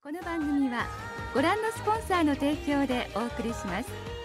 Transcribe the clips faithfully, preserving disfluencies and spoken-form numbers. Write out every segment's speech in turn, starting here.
この番組はご覧のスポンサーの提供でお送りします。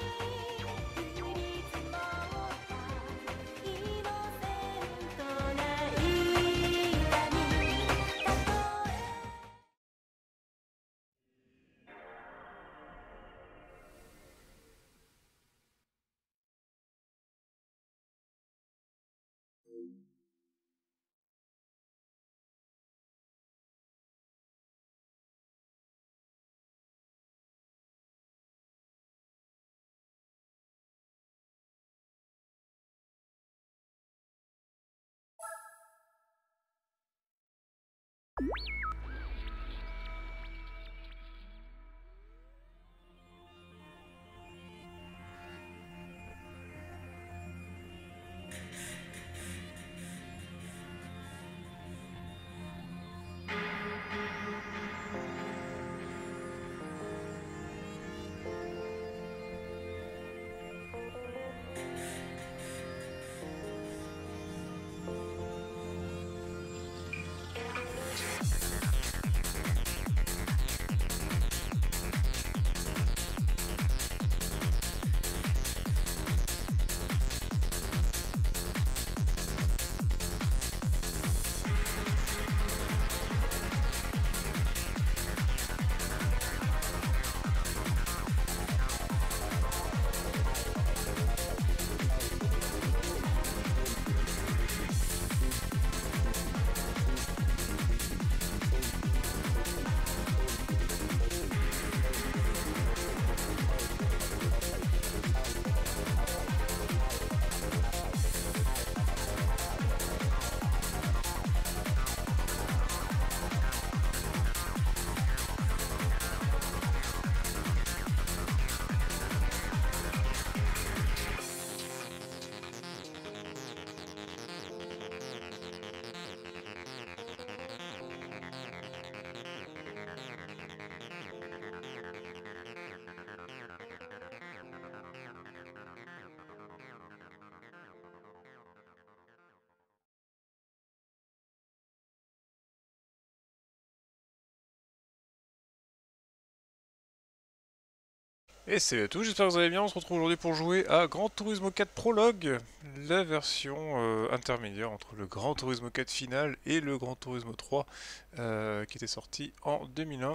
Et c'est à tous, j'espère que vous allez bien. On se retrouve aujourd'hui pour jouer à Gran Turismo quatre Prologue, la version euh, intermédiaire entre le Gran Turismo quatre final et le Gran Turismo trois euh, qui était sorti en deux mille un.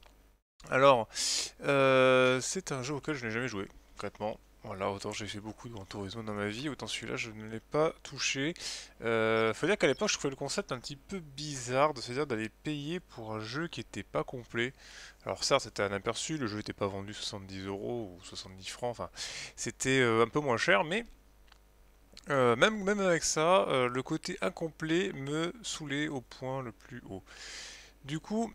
Alors, euh, c'est un jeu auquel je n'ai jamais joué, concrètement. Voilà, autant j'ai fait beaucoup de Gran Turismo dans ma vie, autant celui-là je ne l'ai pas touché. Euh, faut dire qu'à l'époque je trouvais le concept un petit peu bizarre de se dire d'aller payer pour un jeu qui n'était pas complet. Alors certes c'était un aperçu, le jeu n'était pas vendu soixante-dix euros ou soixante-dix francs, enfin c'était euh, un peu moins cher, mais euh, même, même avec ça, euh, le côté incomplet me saoulait au point le plus haut. Du coup,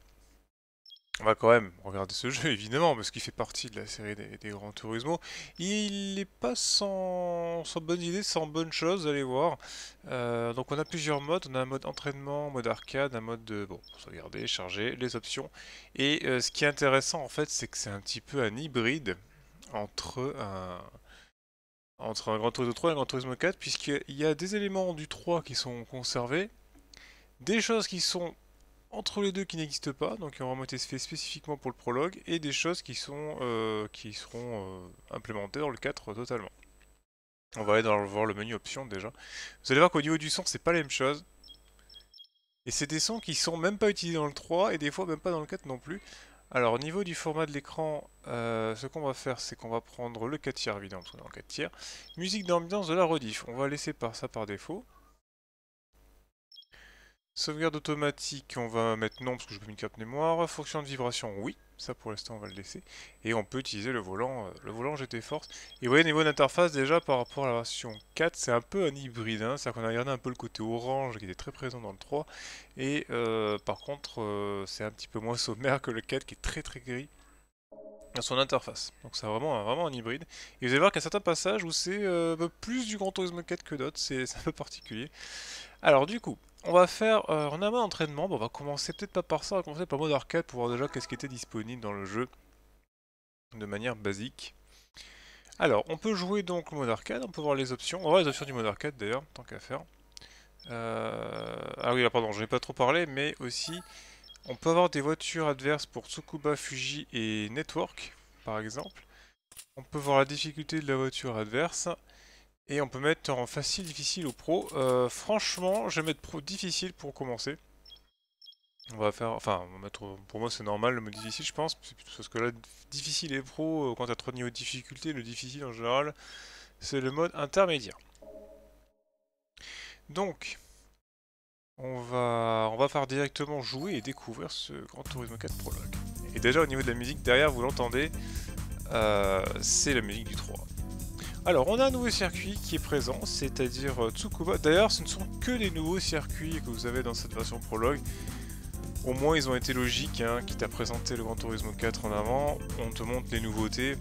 on va quand même regarder ce jeu, évidemment, parce qu'il fait partie de la série des, des Gran Turismo. Il n'est pas sans, sans bonnes idées, sans bonnes choses, allez voir. Euh, donc on a plusieurs modes. On a un mode entraînement, un mode arcade, un mode de... Bon, pour sauvegarder, charger, les options. Et euh, ce qui est intéressant, en fait, c'est que c'est un petit peu un hybride entre un... entre un Gran Turismo trois et un Gran Turismo quatre, puisqu'il y a des éléments du trois qui sont conservés, des choses qui sont entre les deux qui n'existent pas, donc qui ont vraiment été faits spécifiquement pour le prologue, et des choses qui sont euh, qui seront euh, implémentées dans le quatre totalement. On va aller dans le, voir le menu options déjà. Vous allez voir qu'au niveau du son, c'est pas la même chose. Et c'est des sons qui sont même pas utilisés dans le trois, et des fois même pas dans le quatre non plus. Alors au niveau du format de l'écran, euh, ce qu'on va faire, c'est qu'on va prendre le quatre tiers évidemment, parce qu'on est en quatre tiers. Musique d'ambiance de la rediff, on va laisser par ça par défaut. Sauvegarde automatique, on va mettre non parce que je n'ai pas mis de carte mémoire. Fonction de vibration, oui. Ça pour l'instant on va le laisser. Et on peut utiliser le volant, euh, le volant G T Force. Et vous voyez niveau d'interface déjà par rapport à la version quatre, c'est un peu un hybride. Hein. C'est-à-dire qu'on a gardé un peu le côté orange qui était très présent dans le trois. Et euh, par contre euh, c'est un petit peu moins sommaire que le quatre qui est très très gris dans son interface. Donc c'est vraiment, vraiment un hybride. Et vous allez voir qu'il y a certains passages où c'est euh, un peu plus du Gran Turismo quatre que d'autres. C'est un peu particulier. Alors du coup, on va faire, euh, on a un mode entraînement, bon, on va commencer peut-être pas par ça, on va commencer par le mode arcade pour voir déjà qu'est-ce qui était disponible dans le jeu de manière basique. Alors, on peut jouer donc le mode arcade, on peut voir les options, on va voir les options du mode arcade d'ailleurs, tant qu'à faire. Euh... Ah oui, là, pardon, je n'ai pas trop parlé, mais aussi On peut avoir des voitures adverses pour Tsukuba, Fuji et Network, par exemple. On peut voir la difficulté de la voiture adverse. Et on peut mettre en facile, difficile ou pro. Euh, franchement, je vais mettre pro difficile pour commencer. On va faire, enfin, on va mettre, pour moi c'est normal le mode difficile, je pense, parce que là, difficile et pro, quand t'as trois niveaux de difficulté, le difficile en général, c'est le mode intermédiaire. Donc, on va, on va faire directement jouer et découvrir ce Gran Turismo quatre Prologue. Et déjà au niveau de la musique, derrière, vous l'entendez, euh, c'est la musique du trois. Alors, on a un nouveau circuit qui est présent, c'est-à-dire euh, Tsukuba. D'ailleurs, ce ne sont que des nouveaux circuits que vous avez dans cette version Prologue. Au moins, ils ont été logiques, hein, quitte à présenter le Gran Turismo quatre en avant, on te montre les nouveautés.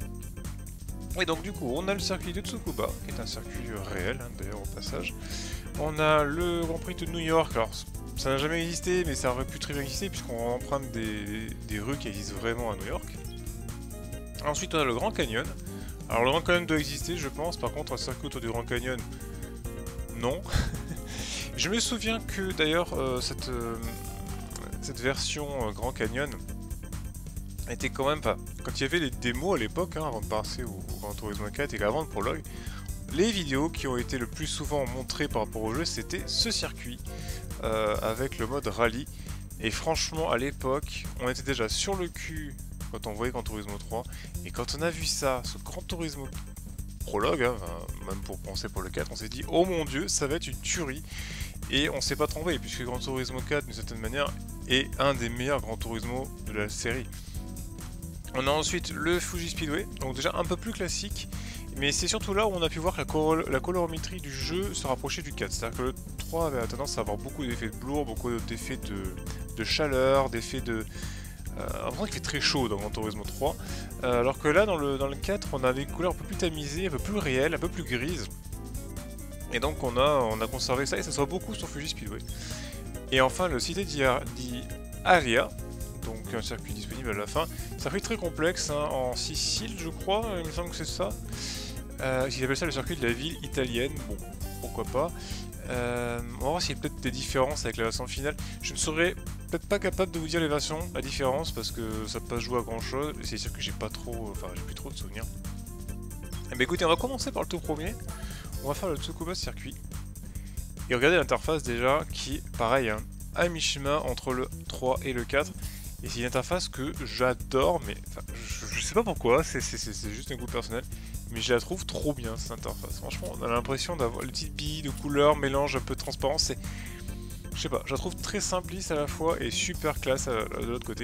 Et donc, du coup, on a le circuit de Tsukuba, qui est un circuit réel, hein, d'ailleurs, au passage. On a le Grand Prix de New York, alors ça n'a jamais existé, mais ça aurait pu très bien exister, puisqu'on emprunte des, des rues qui existent vraiment à New York. Ensuite, on a le Grand Canyon. Alors, le Grand Canyon doit exister, je pense, par contre, un circuit autour du Grand Canyon, non. Je me souviens que, d'ailleurs, euh, cette... Euh, cette version euh, Grand Canyon était quand même pas. Quand il y avait les démos à l'époque, hein, avant de passer au, au Gran Turismo quatre et avant le prologue, les vidéos qui ont été le plus souvent montrées par rapport au jeu, c'était ce circuit euh, avec le mode rallye. Et franchement, à l'époque, on était déjà sur le cul quand on voyait Gran Turismo trois. Et quand on a vu ça, ce Gran Turismo Prologue, hein, même pour penser pour le quatre, on s'est dit oh mon dieu, ça va être une tuerie. Et on s'est pas trompé, puisque Gran Turismo quatre, d'une certaine manière, est un des meilleurs Gran Turismo de la série. On a ensuite le Fuji Speedway, donc déjà un peu plus classique, mais c'est surtout là où on a pu voir que la, col la colorimétrie du jeu se rapprochait du quatre. C'est-à-dire que le trois avait tendance à avoir beaucoup d'effets de blour, beaucoup d'effets de, de chaleur, d'effets de... Euh, vraiment il fait très chaud dans Gran Turismo trois, euh, alors que là dans le, dans le quatre on avait une couleur un peu plus tamisée, un peu plus réelle, un peu plus grise. Et donc on a, on a conservé ça et ça se voit beaucoup sur Fuji Speedway. Et enfin le Cité d'Aria, donc un circuit disponible à la fin. Circuit très complexe, hein, en six cils je crois, il me semble que c'est ça. Euh, ils appellent ça le circuit de la ville italienne, bon pourquoi pas. Euh, on va voir s'il y a peut-être des différences avec la version finale. Je ne serais peut-être pas capable de vous dire les versions, la différence, parce que ça peut pas jouer à grand chose. C'est sûr que j'ai pas trop, enfin j'ai plus trop de souvenirs. Eh bien écoutez, on va commencer par le tout premier. On va faire le Tsukuba circuit. Et regardez l'interface déjà qui est pareil, hein, à mi-chemin entre le trois et le quatre. Et c'est une interface que j'adore, mais enfin, je, je sais pas pourquoi, c'est juste un goût personnel. Mais je la trouve trop bien cette interface. Franchement, on a l'impression d'avoir les petites billes de couleurs, mélange un peu de transparence. C'est, je sais pas, je la trouve très simpliste à la fois et super classe à, à, de l'autre côté.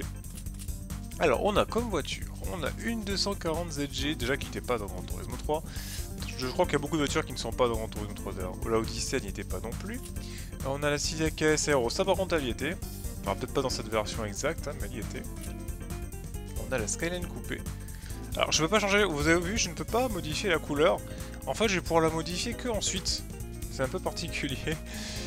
Alors, on a comme voiture, on a une deux cent quarante Z G, déjà qui n'était pas dans Gran Turismo trois. Je crois qu'il y a beaucoup de voitures qui ne sont pas dans Gran Turismo trois d'ailleurs. La Odyssey n'y était pas non plus. On a la Silvia K S Aero, ça par contre elle y était. Enfin, peut-être pas dans cette version exacte, hein, mais elle y était. On a la Skyline coupée. Alors je peux pas changer, vous avez vu, je ne peux pas modifier la couleur. En fait, je vais pouvoir la modifier que ensuite. C'est un peu particulier.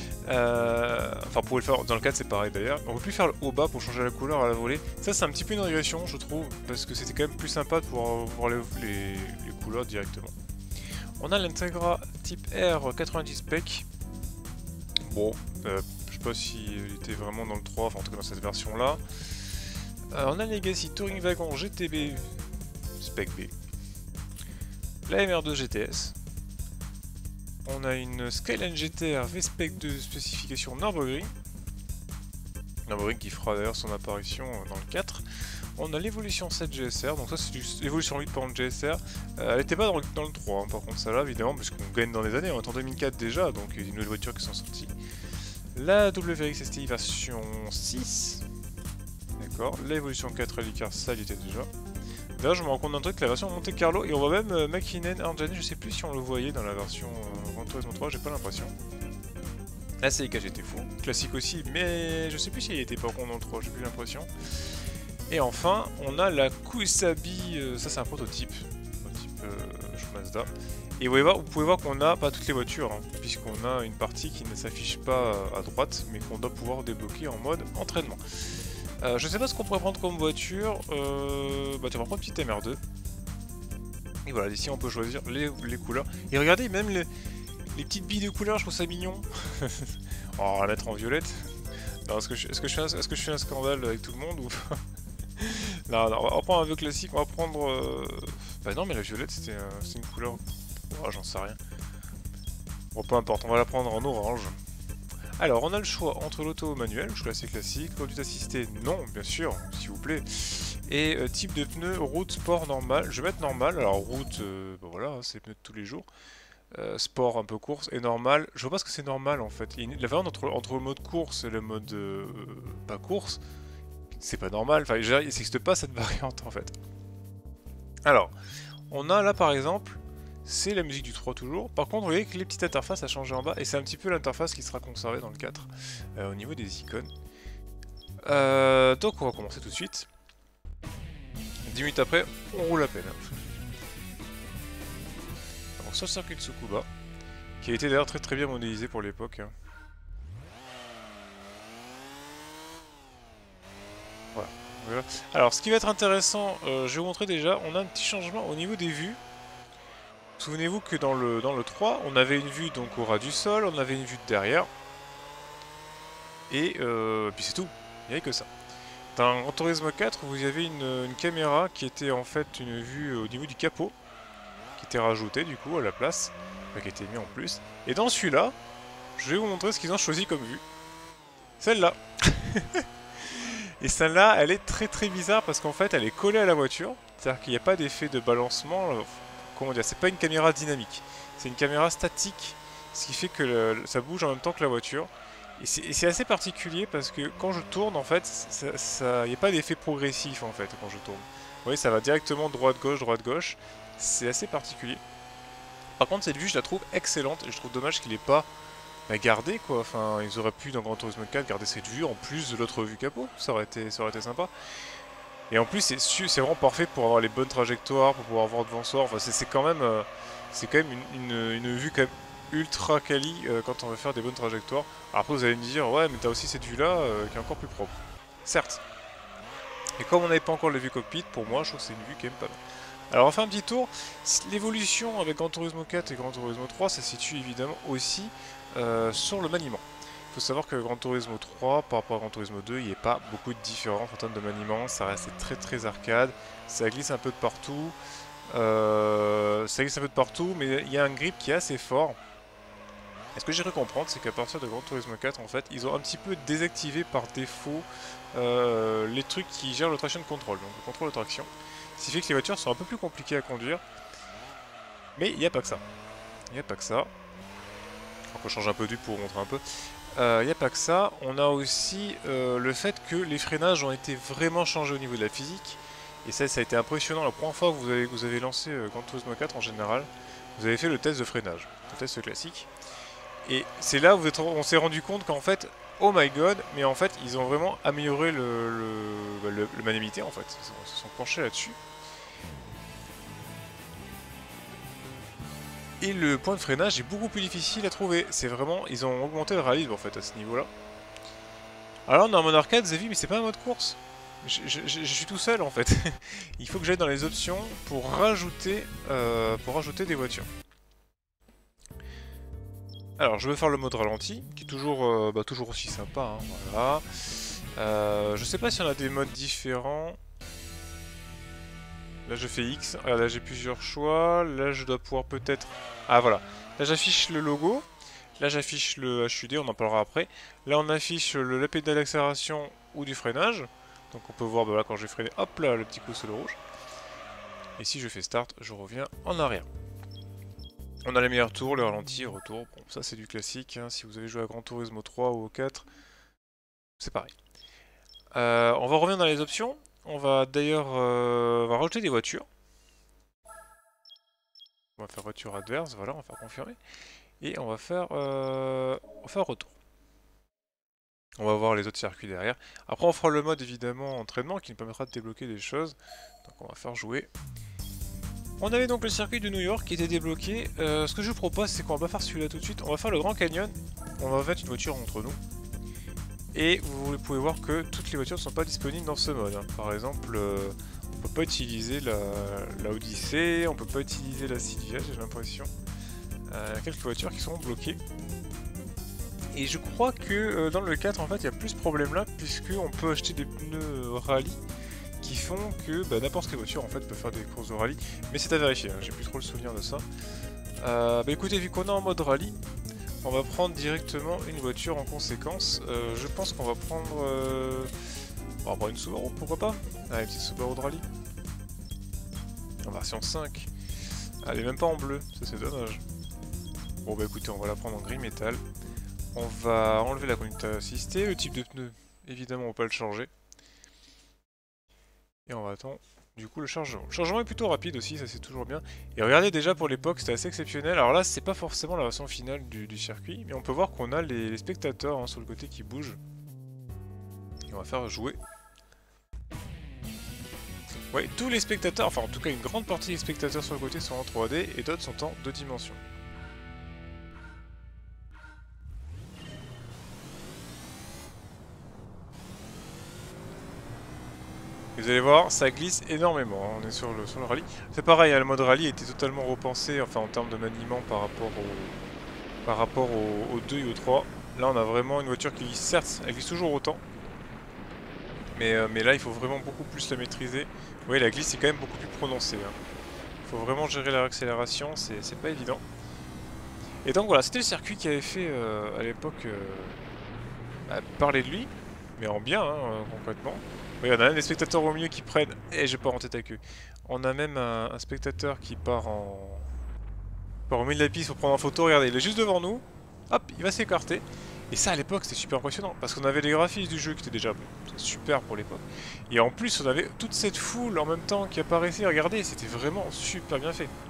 Euh... Enfin, pour le faire dans le quatre, c'est pareil d'ailleurs. On peut plus faire le haut-bas pour changer la couleur à la volée. Ça, c'est un petit peu une régression, je trouve, parce que c'était quand même plus sympa de pouvoir voir les, les, les couleurs directement. On a l'Integra type R quatre-vingt-dix spec. Bon, euh, je sais pas s'il était vraiment dans le trois, enfin en tout cas dans cette version là. Euh, on a le Legacy Touring Wagon G T B spec B. La M R deux G T S. On a une Skyline G T R V-Spec de spécification Nürburgring. Nürburgring qui fera d'ailleurs son apparition dans le quatre. On a l'évolution sept G S R, donc ça c'est l'évolution huit pour le G S R. Euh, elle n'était pas dans le, dans le trois, hein, par contre ça là évidemment, parce qu'on gagne dans les années, on est en deux mille quatre déjà, donc il y a des nouvelles voitures qui sont sorties. La W X S T I version six, d'accord, l'évolution quatre Rallycar, ça il était déjà. D'ailleurs je me rends compte d'un truc, la version Monte Carlo, et on voit même euh, McKinnon Arjani, je sais plus si on le voyait dans la version euh, Gran Turismo trois, j'ai pas l'impression. La C I K G T fou, classique aussi, mais je sais plus si elle était pas con dans le trois, j'ai plus l'impression. Et enfin, on a la Kusabi, euh, ça c'est un prototype, prototype euh, Mazda. Et vous pouvez voir, vous pouvez voir qu'on n'a pas toutes les voitures, hein, puisqu'on a une partie qui ne s'affiche pas à droite, mais qu'on doit pouvoir débloquer en mode entraînement. Euh, je sais pas ce qu'on pourrait prendre comme voiture, euh, bah tu vas prendre une petite M R deux. Et voilà, ici on peut choisir les, les couleurs. Et regardez, même les, les petites billes de couleurs, je trouve ça mignon. Oh, on va la mettre en violette. Est-ce que, je, est-ce, que je fais un, est-ce que je fais un scandale avec tout le monde ou pas? Non, non, on va prendre un vieux classique, on va prendre... Euh... Bah non, mais la violette, c'était euh, une couleur... Oh, j'en sais rien. Bon, peu importe, on va la prendre en orange. Alors, on a le choix entre l'auto manuel, choix assez classique, conduite assistée, non, bien sûr, s'il vous plaît. Et euh, type de pneu, route, sport, normal. Je vais mettre normal, alors route, euh, bah voilà, c'est les pneus de tous les jours. Euh, sport, un peu course, et normal. Je vois pas ce que c'est normal en fait. Il, la variante entre, entre le mode course et le mode euh, pas course, c'est pas normal. Enfin, il n'existe pas cette variante en fait. Alors, on a là par exemple, c'est la musique du trois toujours. Par contre, vous voyez que les petites interfaces a changé en bas, et c'est un petit peu l'interface qui sera conservée dans le quatre, euh, au niveau des icônes. Euh, donc on va commencer tout de suite. dix minutes après, on roule à peine. Donc sur le circuit de Tsukuba, qui a été d'ailleurs très très bien modélisé pour l'époque. Hein. Voilà. Voilà. Alors ce qui va être intéressant, euh, je vais vous montrer déjà, on a un petit changement au niveau des vues. Souvenez-vous que dans le, dans le trois, on avait une vue donc au ras du sol, on avait une vue de derrière. Et euh, puis c'est tout, il n'y avait que ça. Dans Gran Turismo quatre, vous avez une, une caméra qui était en fait une vue au niveau du capot, qui était rajoutée du coup à la place, enfin, qui était mis en plus. Et dans celui-là, je vais vous montrer ce qu'ils ont choisi comme vue. Celle-là. Et celle-là, elle est très très bizarre parce qu'en fait, elle est collée à la voiture. C'est-à-dire qu'il n'y a pas d'effet de balancement. Comment dire, c'est pas une caméra dynamique. C'est une caméra statique, ce qui fait que le, ça bouge en même temps que la voiture. Et c'est assez particulier parce que quand je tourne, en fait, il n'y a pas d'effet progressif en fait quand je tourne. Vous voyez, ça va directement droite-gauche, droite-gauche. C'est assez particulier. Par contre, cette vue, je la trouve excellente et je trouve dommage qu'il n'ait pas bah, gardé quoi. Enfin, ils auraient pu dans Gran Turismo quatre garder cette vue en plus de l'autre vue capot. Ça aurait été, ça aurait été sympa. Et en plus, c'est vraiment parfait pour avoir les bonnes trajectoires, pour pouvoir voir devant soi. Enfin, c'est quand même, euh, c'est quand même une, une, une vue quand même ultra quali euh, quand on veut faire des bonnes trajectoires. Alors après, vous allez me dire, ouais, mais t'as aussi cette vue-là euh, qui est encore plus propre. Certes. Et comme on n'avait pas encore la vue cockpit, pour moi, je trouve que c'est une vue quand même pas mal. Alors on va faire un petit tour. L'évolution avec Gran Turismo quatre et Gran Turismo trois, ça se situe évidemment aussi euh, sur le maniement. Il faut savoir que Gran Turismo trois, par rapport à Gran Turismo deux, il n'y a pas beaucoup de différence en termes de maniement. Ça reste très très arcade, ça glisse un peu de partout. Euh, ça glisse un peu de partout, mais il y a un grip qui est assez fort. Et ce que j'ai cru comprendre, c'est qu'à partir de Gran Turismo quatre, en fait, ils ont un petit peu désactivé par défaut euh, les trucs qui gèrent le traction control, donc le contrôle de traction. Ce qui fait que les voitures sont un peu plus compliquées à conduire. Mais il n'y a pas que ça. Il n'y a pas que ça. On peut changer un peu de vue pour vous montrer un peu. Il euh, n'y a pas que ça. On a aussi euh, le fait que les freinages ont été vraiment changés au niveau de la physique. Et ça, ça a été impressionnant. La première fois que vous avez, vous avez lancé euh, Gran Turismo quatre en général, vous avez fait le test de freinage. Le test classique. Et c'est là où vous êtes, on s'est rendu compte qu'en fait, oh my god, mais en fait, ils ont vraiment amélioré le, le, le, le maniabilité en fait. Ils se sont penchés là-dessus. Et le point de freinage est beaucoup plus difficile à trouver. C'est vraiment, ils ont augmenté le réalisme en fait à ce niveau-là. Alors on est en mode arcade, vous avez vu, mais c'est pas un mode course. Je, je, je, je suis tout seul en fait. Il faut que j'aille dans les options pour rajouter, euh, pour rajouter des voitures. Alors je vais faire le mode ralenti, qui est toujours, euh, bah, toujours aussi sympa. Hein, voilà. Euh, je sais pas si on a des modes différents. Là je fais X, ah, là j'ai plusieurs choix, là je dois pouvoir peut-être... Ah voilà, là j'affiche le logo, là j'affiche le H U D, on en parlera après. Là on affiche le, la pédale d'accélération ou du freinage. Donc on peut voir bah, là quand je vais freiner, hop là le petit coup sur le rouge. Et si je fais start, je reviens en arrière. On a les meilleurs tours, le ralenti, retour, bon ça c'est du classique, hein. Si vous avez joué à Gran Turismo trois ou au quatre, c'est pareil. Euh, on va revenir dans les options. On va d'ailleurs euh, va rajouter des voitures. On va faire voiture adverse, voilà, on va faire confirmer. Et on va faire, euh, on va faire retour. On va voir les autres circuits derrière. Après on fera le mode évidemment entraînement qui nous permettra de débloquer des choses. Donc on va faire jouer. On avait donc le circuit de New York qui était débloqué. Euh, ce que je vous propose c'est qu'on va pas faire celui-là tout de suite. On va faire le Grand Canyon. On va mettre une voiture entre nous. Et vous pouvez voir que toutes les voitures ne sont pas disponibles dans ce mode. Hein. Par exemple, euh, on peut pas utiliser la, la Odyssey, on peut pas utiliser la Silvia, j'ai l'impression. Euh, quelques voitures qui sont bloquées. Et je crois que euh, dans le quatre, en fait, il y a plus ce problème-là, puisqu'on peut acheter des pneus rallye qui font que bah, n'importe quelle voiture en fait peut faire des courses de rallye. Mais c'est à vérifier, hein, j'ai plus trop le souvenir de ça. Euh, bah écoutez, vu qu'on est en mode rallye, on va prendre directement une voiture en conséquence. Euh, je pense qu'on va prendre... Euh... On va prendre une Subaru, pourquoi pas? Ah, une petite Subaru de rallye. En version cinq. Elle est même pas en bleu, ça c'est dommage. Bon bah écoutez, on va la prendre en gris métal. On va enlever la conduite assistée, le type de pneu, évidemment on va pas le changer. Et on va attendre du coup le chargement. Le chargement est plutôt rapide aussi, ça c'est toujours bien. Et regardez déjà pour l'époque c'était assez exceptionnel. Alors là c'est pas forcément la version finale du, du circuit, mais on peut voir qu'on a les, les spectateurs hein, sur le côté qui bougent. Et on va faire jouer. Ouais, tous les spectateurs, enfin en tout cas une grande partie des spectateurs sur le côté sont en trois D et d'autres sont en deux dimensions. Vous allez voir, ça glisse énormément, hein. On est sur le, sur le rallye. C'est pareil, hein, le mode rallye était totalement repensé, enfin en termes de maniement par rapport au, par rapport au, au deux et au trois. Là on a vraiment une voiture qui glisse, certes, elle glisse toujours autant. Mais, euh, mais là il faut vraiment beaucoup plus la maîtriser. Vous voyez, la glisse est quand même beaucoup plus prononcée. Il hein. faut vraiment gérer la accélération, c'est pas évident. Et donc voilà, c'était le circuit qui avait fait euh, à l'époque euh, bah, parler de lui, mais en bien, hein, concrètement. Oui, on a même des spectateurs au milieu qui prennent... Eh, j'ai pas en tête à queue. On a même un, un spectateur qui part en... part au milieu de la piste pour prendre en photo. Regardez, il est juste devant nous. Hop, il va s'écarter. Et ça, à l'époque, c'était super impressionnant. Parce qu'on avait les graphismes du jeu qui étaient déjà super pour l'époque. Et en plus, on avait toute cette foule en même temps qui apparaissait. Regardez, c'était vraiment super bien fait.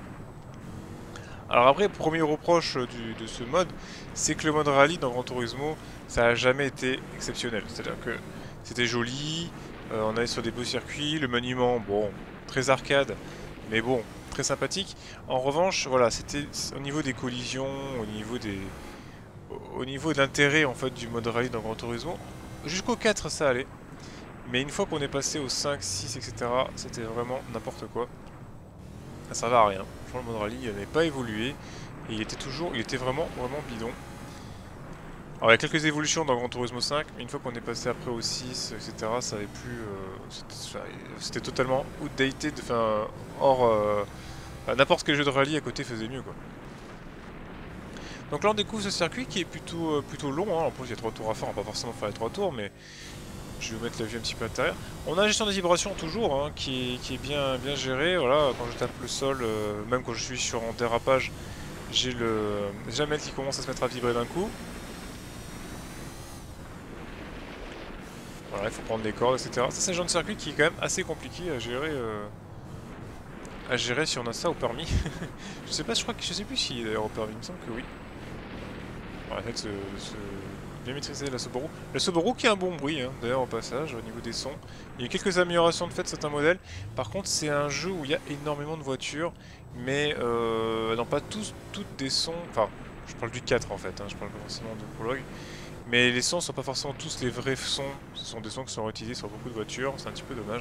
Alors après, premier reproche du, de ce mode, c'est que le mode rallye dans Gran Turismo, ça a jamais été exceptionnel. C'est-à-dire que c'était joli, euh, on allait sur des beaux circuits, le maniement, bon, très arcade, mais bon, très sympathique. En revanche, voilà, c'était au niveau des collisions, au niveau des, au niveau de l'intérêt en fait du mode rallye dans Gran Turismo, jusqu'au quatre ça allait. Mais une fois qu'on est passé au cinq, six, et cetera, c'était vraiment n'importe quoi. Ça servait à rien. Franchement, le mode rallye n'avait pas évolué. Et il était toujours, il était vraiment, vraiment bidon. Alors il y a quelques évolutions dans Gran Turismo cinq, mais une fois qu'on est passé après au six, et cetera, ça avait plus... Euh, C'était totalement outdated, enfin, hors... Euh, n'importe quel jeu de rallye à côté faisait mieux, quoi. Donc là on découvre ce circuit qui est plutôt, euh, plutôt long, hein. En plus il y a trois tours à faire, on va pas forcément faire les trois tours, mais... Je vais mettre la vue un petit peu à l'intérieur. On a la gestion des vibrations toujours, hein, qui, est, qui est bien, bien gérée. Voilà, quand je tape le sol, euh, même quand je suis sur un dérapage, j'ai le jamais qui commence à se mettre à vibrer d'un coup. Voilà, il faut prendre les cordes, et cetera. Ça c'est un genre de circuit qui est quand même assez compliqué à gérer. Euh, à gérer si on a ça au permis. je sais pas, je crois que je sais plus si d'ailleurs au permis, il me semble que oui. Voilà, en fait, ce, ce... bien maîtriser la Subaru. La Subaru qui a un bon bruit, hein, d'ailleurs, au passage, au niveau des sons. Il y a quelques améliorations de fait de certains modèles. Par contre, c'est un jeu où il y a énormément de voitures, mais euh, non, pas tous, toutes des sons. Enfin, je parle du quatre en fait, hein, je parle pas forcément de prologue. Mais les sons sont pas forcément tous les vrais sons. Ce sont des sons qui sont réutilisés sur beaucoup de voitures, c'est un petit peu dommage.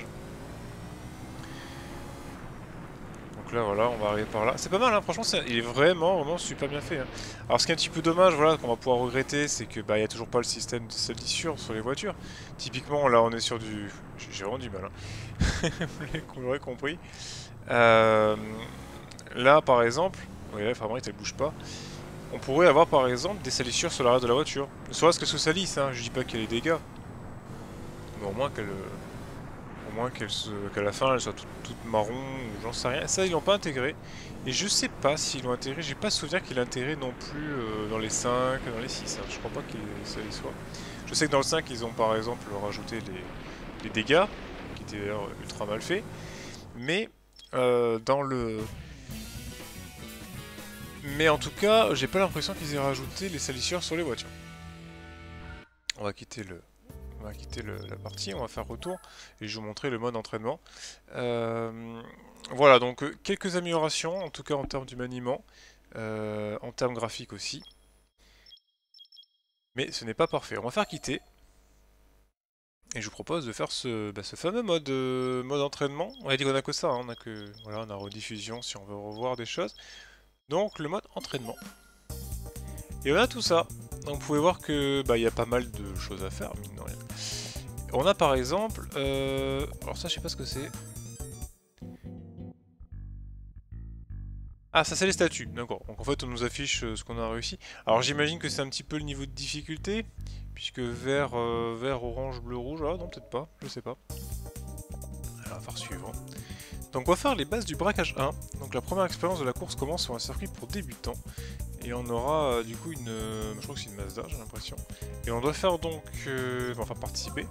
Donc là voilà, on va arriver par là. C'est pas mal, hein, franchement, il est vraiment, vraiment super bien fait. Hein. Alors ce qui est un petit peu dommage, voilà, qu'on va pouvoir regretter, c'est que bah il y a toujours pas le système de salissure sur les voitures. Typiquement, là on est sur du... J'ai vraiment du mal, hein. Vous l'aurez compris. Euh... Là par exemple, oui là vraiment elle bouge pas. On pourrait avoir par exemple des salissures sur l'arrière de la voiture. Ne serait-ce que sous salisse, hein, je dis pas qu'il y a des dégâts. Mais au moins qu'elle... Au moins qu'elle qu'à la fin elle soit toute, toute marron ou j'en sais rien. Ça ils l'ont pas intégré. Et je sais pas s'ils l'ont intégré. J'ai pas souvenir qu'ils l'ont intégré non plus euh, dans les cinq, dans les six. Hein. Je crois pas que ça y soit. Je sais que dans le cinq ils ont par exemple rajouté les, les dégâts, qui étaient d'ailleurs ultra mal faits. Mais euh, dans le... Mais en tout cas, j'ai pas l'impression qu'ils aient rajouté les salissures sur les voitures. On va quitter le... On va quitter le, la partie, on va faire retour et je vais vous montrer le mode entraînement. Euh, voilà, donc euh, quelques améliorations, en tout cas en termes du maniement, euh, en termes graphiques aussi. Mais ce n'est pas parfait. On va faire quitter. Et je vous propose de faire ce, bah, ce fameux mode, euh, mode entraînement. On a dit qu'on a que ça, hein, on a que voilà, on a rediffusion si on veut revoir des choses. Donc le mode entraînement. Et on a tout ça. Donc vous pouvez voir que bah, y a pas mal de choses à faire, mine de rien. On a par exemple... Euh... Alors ça, je sais pas ce que c'est. Ah, ça c'est les statuts, d'accord. Donc en fait, on nous affiche euh, ce qu'on a réussi. Alors j'imagine que c'est un petit peu le niveau de difficulté. Puisque vert, euh, vert, orange, bleu, rouge... Ah non, peut-être pas, je sais pas. Alors, on va faire suivant. Donc on va faire les bases du braquage un. Donc la première expérience de la course commence sur un circuit pour débutants. Et on aura euh, du coup une... Euh, je crois que c'est une Mazda, j'ai l'impression. Et on doit faire donc... Euh, on va faire participer.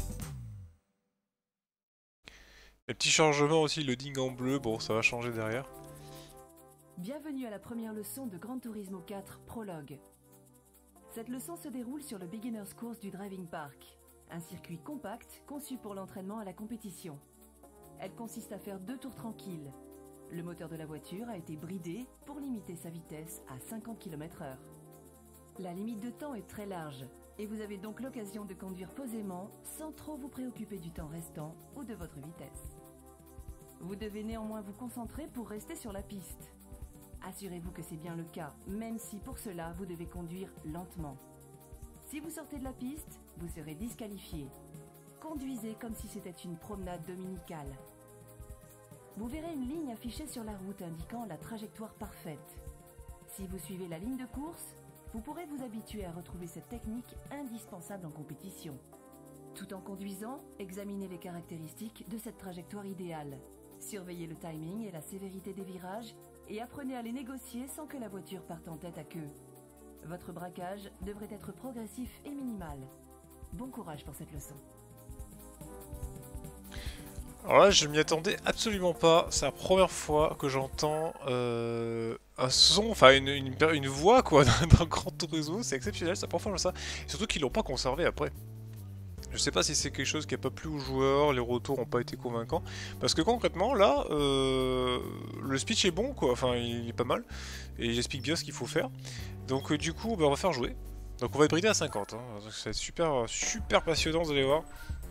Les petits changements aussi, le ding en bleu, bon ça va changer derrière. Bienvenue à la première leçon de Gran Turismo quatre Prologue. Cette leçon se déroule sur le Beginner's Course du Driving Park, un circuit compact conçu pour l'entraînement à la compétition. Elle consiste à faire deux tours tranquilles. Le moteur de la voiture a été bridé pour limiter sa vitesse à cinquante kilomètres heure. La limite de temps est très large et vous avez donc l'occasion de conduire posément sans trop vous préoccuper du temps restant ou de votre vitesse. Vous devez néanmoins vous concentrer pour rester sur la piste. Assurez-vous que c'est bien le cas, même si pour cela vous devez conduire lentement. Si vous sortez de la piste, vous serez disqualifié. Conduisez comme si c'était une promenade dominicale. Vous verrez une ligne affichée sur la route indiquant la trajectoire parfaite. Si vous suivez la ligne de course, vous pourrez vous habituer à retrouver cette technique indispensable en compétition. Tout en conduisant, examinez les caractéristiques de cette trajectoire idéale. Surveillez le timing et la sévérité des virages et apprenez à les négocier sans que la voiture parte en tête à queue. Votre braquage devrait être progressif et minimal. Bon courage pour cette leçon. Alors là, je m'y attendais absolument pas. C'est la première fois que j'entends euh, un son, enfin une, une, une voix quoi dans Gran Turismo. C'est exceptionnel, c'est la première fois que je vois ça. Surtout qu'ils l'ont pas conservé après. Je sais pas si c'est quelque chose qui n'a pas plu aux joueurs, les retours n'ont pas été convaincants. Parce que concrètement, là, euh, le speech est bon, quoi. Enfin, il est pas mal. Et il explique bien ce qu'il faut faire. Donc, euh, du coup, bah, on va faire jouer. Donc, on va être bridé à cinquante. Hein. Donc, ça va être super, super passionnant, vous allez voir.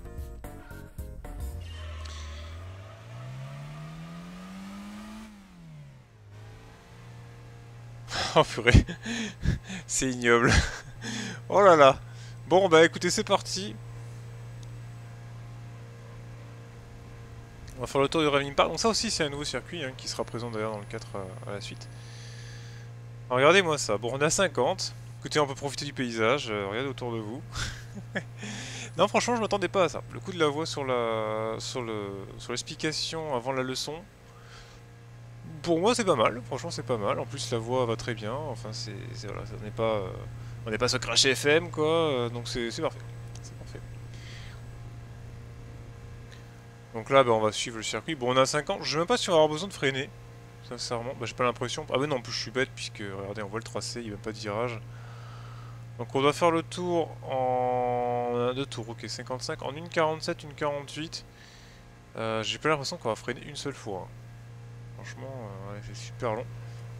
Oh purée, c'est ignoble. Oh là là. Bon, bah écoutez, c'est parti. On va faire le tour du Driving Park. Donc ça aussi c'est un nouveau circuit hein, qui sera présent d'ailleurs dans le quatre à, à la suite. Regardez-moi ça. Bon on est à cinquante. Écoutez on peut profiter du paysage. Euh, regardez autour de vous. Non franchement je m'attendais pas à ça. Le coup de la voix sur la sur le sur l'explication avant la leçon. Pour moi c'est pas mal. Franchement c'est pas mal. En plus la voix va très bien. Enfin c'est voilà, on n'est pas euh, on n'est pas sur Crash F M quoi. Euh, donc c'est parfait. Donc là, bah, on va suivre le circuit. Bon, on a cinq ans. Je sais même pas si on va avoir besoin de freiner. Sincèrement. Bah, j'ai pas l'impression. Ah, mais non, en plus, je suis bête, puisque, regardez, on voit le tracé, il n'y a même pas de virage. Donc, on doit faire le tour en. On a deux tours, ok, cinquante-cinq. En une quarante-sept, une quarante-huit. Euh, j'ai pas l'impression qu'on va freiner une seule fois. Hein. Franchement, euh, ouais, c'est super long.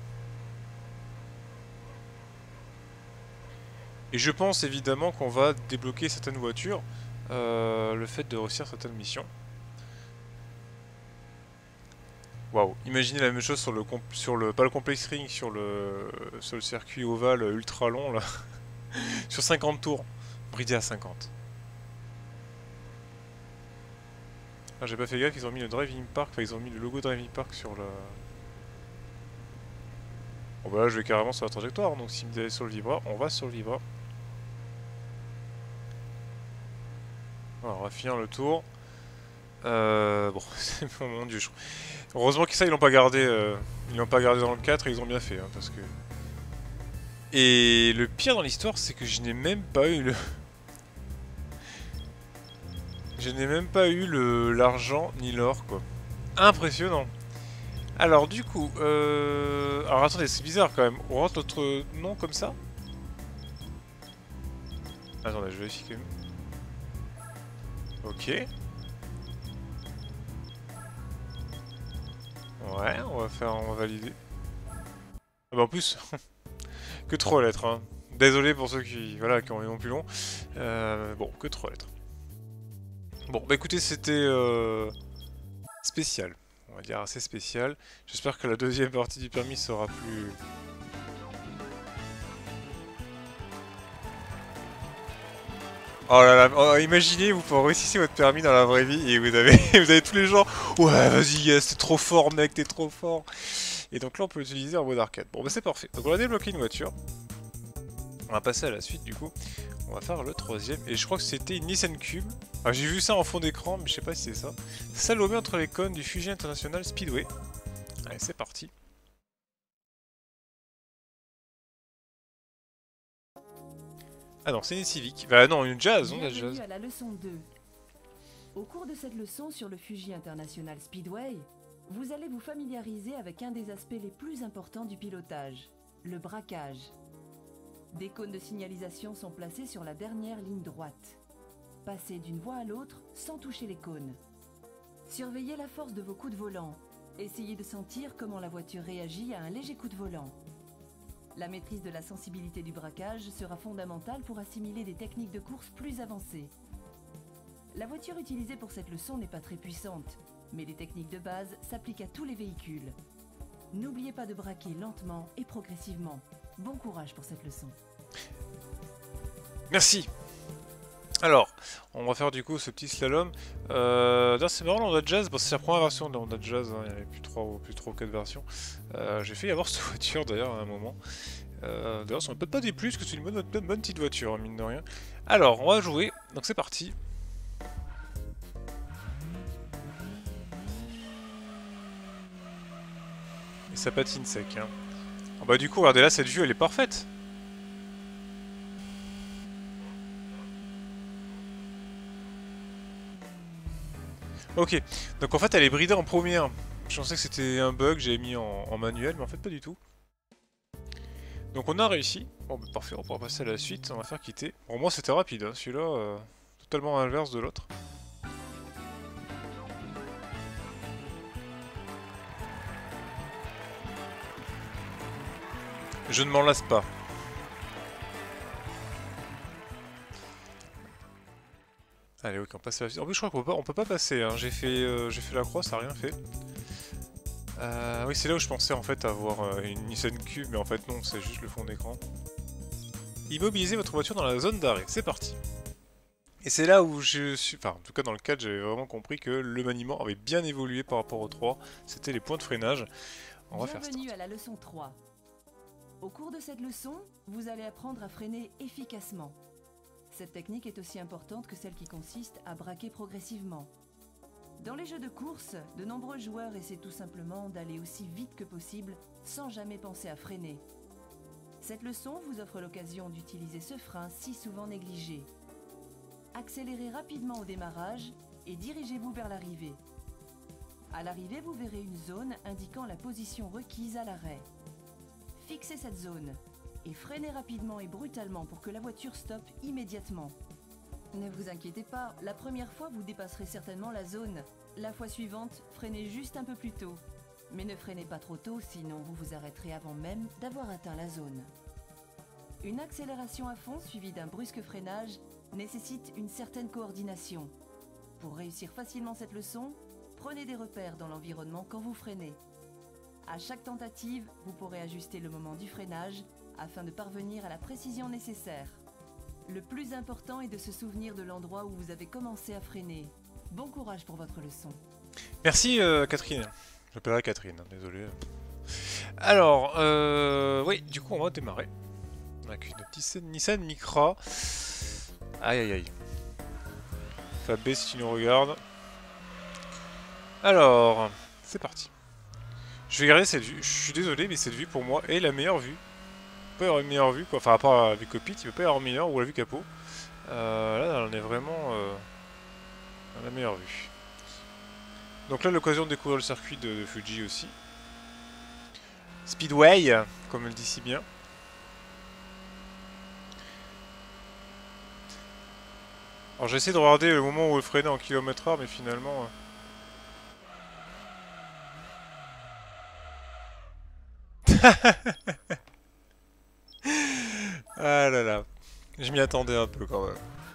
Et je pense évidemment qu'on va débloquer certaines voitures. Euh, le fait de réussir certaines missions. Waouh, imaginez la même chose sur le, sur le pas le complex ring, sur le, sur le circuit ovale ultra long là, sur cinquante tours, bridé à cinquante. Ah, j'ai pas fait gaffe, ils ont mis le driving park, enfin ils ont mis le logo driving park sur le... Bon bah là je vais carrément sur la trajectoire, donc si me allez sur le vibreur, on va sur le vibreur. Voilà, on va finir le tour. Euh, bon, c'est oh mon dieu, je... Heureusement que ça ils l'ont pas gardé, euh, ils l'ont pas gardé dans le quatre et ils ont bien fait, hein, parce que... Et le pire dans l'histoire, c'est que je n'ai même pas eu le... Je n'ai même pas eu le l'argent ni l'or, quoi. Impressionnant. Alors du coup, euh... alors attendez, c'est bizarre quand même. On rentre notre nom comme ça. Attendez, je vérifie quand même. Ok. Ouais, on va faire, on va valider. Ah bah en plus, que trois lettres. Hein. Désolé pour ceux qui, voilà, qui ont eu plus long. Euh, bon, que trois lettres. Bon, bah écoutez, c'était euh, spécial. On va dire assez spécial. J'espère que la deuxième partie du permis sera plus Oh là là, oh, imaginez, vous réussissez votre permis dans la vraie vie et vous avez, vous avez tous les gens. Ouais, vas-y, yes, t'es trop fort, mec, t'es trop fort. Et donc là, on peut l'utiliser en mode arcade. Bon, bah c'est parfait. Donc on a débloqué une voiture. On va passer à la suite, du coup. On va faire le troisième. Et je crois que c'était une Nissan Cube. Ah, j'ai vu ça en fond d'écran, mais je sais pas si c'est ça. Salomé entre les cônes du Fuji International Speedway. Allez, c'est parti. Ah non, c'est une Civic. Bah non, une Jazz, on a Bienvenue Jazz. à la leçon deux. Au cours de cette leçon sur le Fuji International Speedway, vous allez vous familiariser avec un des aspects les plus importants du pilotage, le braquage. Des cônes de signalisation sont placés sur la dernière ligne droite. Passez d'une voie à l'autre sans toucher les cônes. Surveillez la force de vos coups de volant. Essayez de sentir comment la voiture réagit à un léger coup de volant. La maîtrise de la sensibilité du braquage sera fondamentale pour assimiler des techniques de course plus avancées. La voiture utilisée pour cette leçon n'est pas très puissante, mais les techniques de base s'appliquent à tous les véhicules. N'oubliez pas de braquer lentement et progressivement. Bon courage pour cette leçon. Merci. Alors, on va faire du coup ce petit slalom. Euh, c'est marrant, l'Honda Jazz, bon, c'est la première version de la Honda Jazz, hein, il n'y avait plus trois ou plus trois ou quatre versions. Euh, J'ai fait y avoir cette voiture d'ailleurs à un moment. Euh, d'ailleurs, ça ne peut pas dire plus que c'est une bonne, bonne, bonne petite voiture, hein, mine de rien. Alors, on va jouer, donc c'est parti. Et ça patine sec. Hein. Oh, bah du coup, regardez là, cette vue, elle est parfaite. Ok, donc en fait elle est bridée en première. Je pensais que c'était un bug, j'avais mis en, en manuel, mais en fait pas du tout. Donc on a réussi. Bon bah parfait, on pourra passer à la suite, on va faire quitter. Bon moi c'était rapide, hein. Celui-là, euh, totalement inverse de l'autre. Je ne m'en lasse pas. Allez, ok, on passe à la suite. En plus, je crois qu'on peut pas, on peut pas passer. Hein. J'ai fait, euh, j'ai fait la croix, ça n'a rien fait. Euh, oui, c'est là où je pensais en fait avoir euh, une Nissan Cube, mais en fait non, c'est juste le fond d'écran. Immobilisez votre voiture dans la zone d'arrêt. C'est parti. Et c'est là où je suis, enfin, en tout cas dans le quatre, j'avais vraiment compris que le maniement avait bien évolué par rapport au trois. C'était les points de freinage. On va faire ça. Bienvenue à la leçon trois. Au cours de cette leçon, vous allez apprendre à freiner efficacement. Cette technique est aussi importante que celle qui consiste à braquer progressivement. Dans les jeux de course, de nombreux joueurs essaient tout simplement d'aller aussi vite que possible sans jamais penser à freiner. Cette leçon vous offre l'occasion d'utiliser ce frein si souvent négligé. Accélérez rapidement au démarrage et dirigez-vous vers l'arrivée. À l'arrivée, vous verrez une zone indiquant la position requise à l'arrêt. Fixez cette zone et freinez rapidement et brutalement pour que la voiture stoppe immédiatement. Ne vous inquiétez pas, la première fois vous dépasserez certainement la zone. La fois suivante, freinez juste un peu plus tôt. Mais ne freinez pas trop tôt, sinon vous vous arrêterez avant même d'avoir atteint la zone. Une accélération à fond suivie d'un brusque freinage nécessite une certaine coordination. Pour réussir facilement cette leçon, prenez des repères dans l'environnement quand vous freinez. À chaque tentative, vous pourrez ajuster le moment du freinage afin de parvenir à la précision nécessaire. Le plus important est de se souvenir de l'endroit où vous avez commencé à freiner. Bon courage pour votre leçon. Merci euh, Catherine. Je m'appellerai Catherine, hein, désolé. Alors, euh, oui, du coup on va démarrer. Avec une petite Nissan Micra. Aïe aïe aïe. Fabé si tu nous regardes. Alors, c'est parti. Je vais garder cette vue. Je suis désolé, mais cette vue pour moi est la meilleure vue. Il peut y avoir une meilleure vue, quoi. Enfin, à part la vue cockpit, il peut pas y avoir meilleure ou la vue capot. Euh, là, on est vraiment euh, dans la meilleure vue. Donc là, l'occasion de découvrir le circuit de, de Fuji aussi. Speedway, comme elle dit si bien. Alors j'ai essayé de regarder le moment où elle freinait en kilomètre heure, mais finalement... Euh... ah là là, je m'y attendais un peu quand même.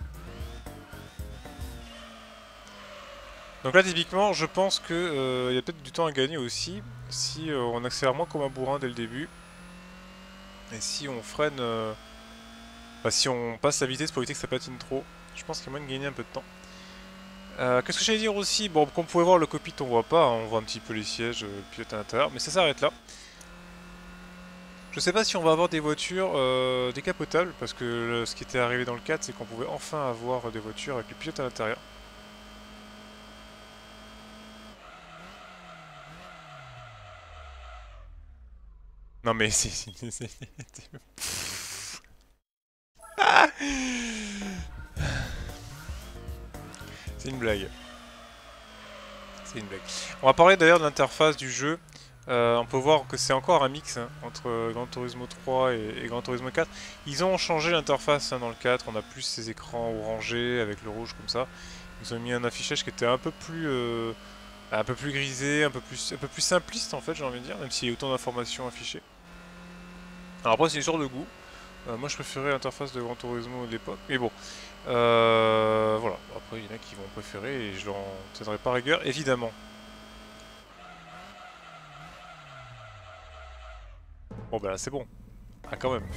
Donc là typiquement, je pense que euh, y a peut-être du temps à gagner aussi si euh, on accélère moins comme un bourrin dès le début. Et si on freine... Euh... Enfin, si on passe la vitesse pour éviter que ça patine trop. Je pense qu'il y a moyen de gagner un peu de temps. Euh, Qu'est-ce que j'allais dire aussi? Bon, comme vous pouvez voir, le cockpit on voit pas, hein, on voit un petit peu les sièges, euh, pilote à l'intérieur, mais ça s'arrête là. Je sais pas si on va avoir des voitures euh, décapotables, parce que le, ce qui était arrivé dans le quatre, c'est qu'on pouvait enfin avoir des voitures avec le pilote à l'intérieur. Non mais c'est... C'est une blague. C'est une blague. On va parler d'ailleurs de l'interface du jeu. Euh, on peut voir que c'est encore un mix hein, entre Gran Turismo trois et, et Gran Turismo quatre. Ils ont changé l'interface hein, dans le quatre, on a plus ces écrans orangés avec le rouge comme ça. Ils ont mis un affichage qui était un peu plus euh, un peu plus grisé, un peu plus, un peu plus simpliste en fait j'ai envie de dire, même s'il y a autant d'informations affichées. Alors après c'est une histoire de goût. Euh, moi je préférais l'interface de Gran Turismo de l'époque, mais bon. Euh, voilà, après il y en a qui vont préférer et je leur en tiendrai pas rigueur, évidemment. Bon bah là c'est bon. Ah quand même.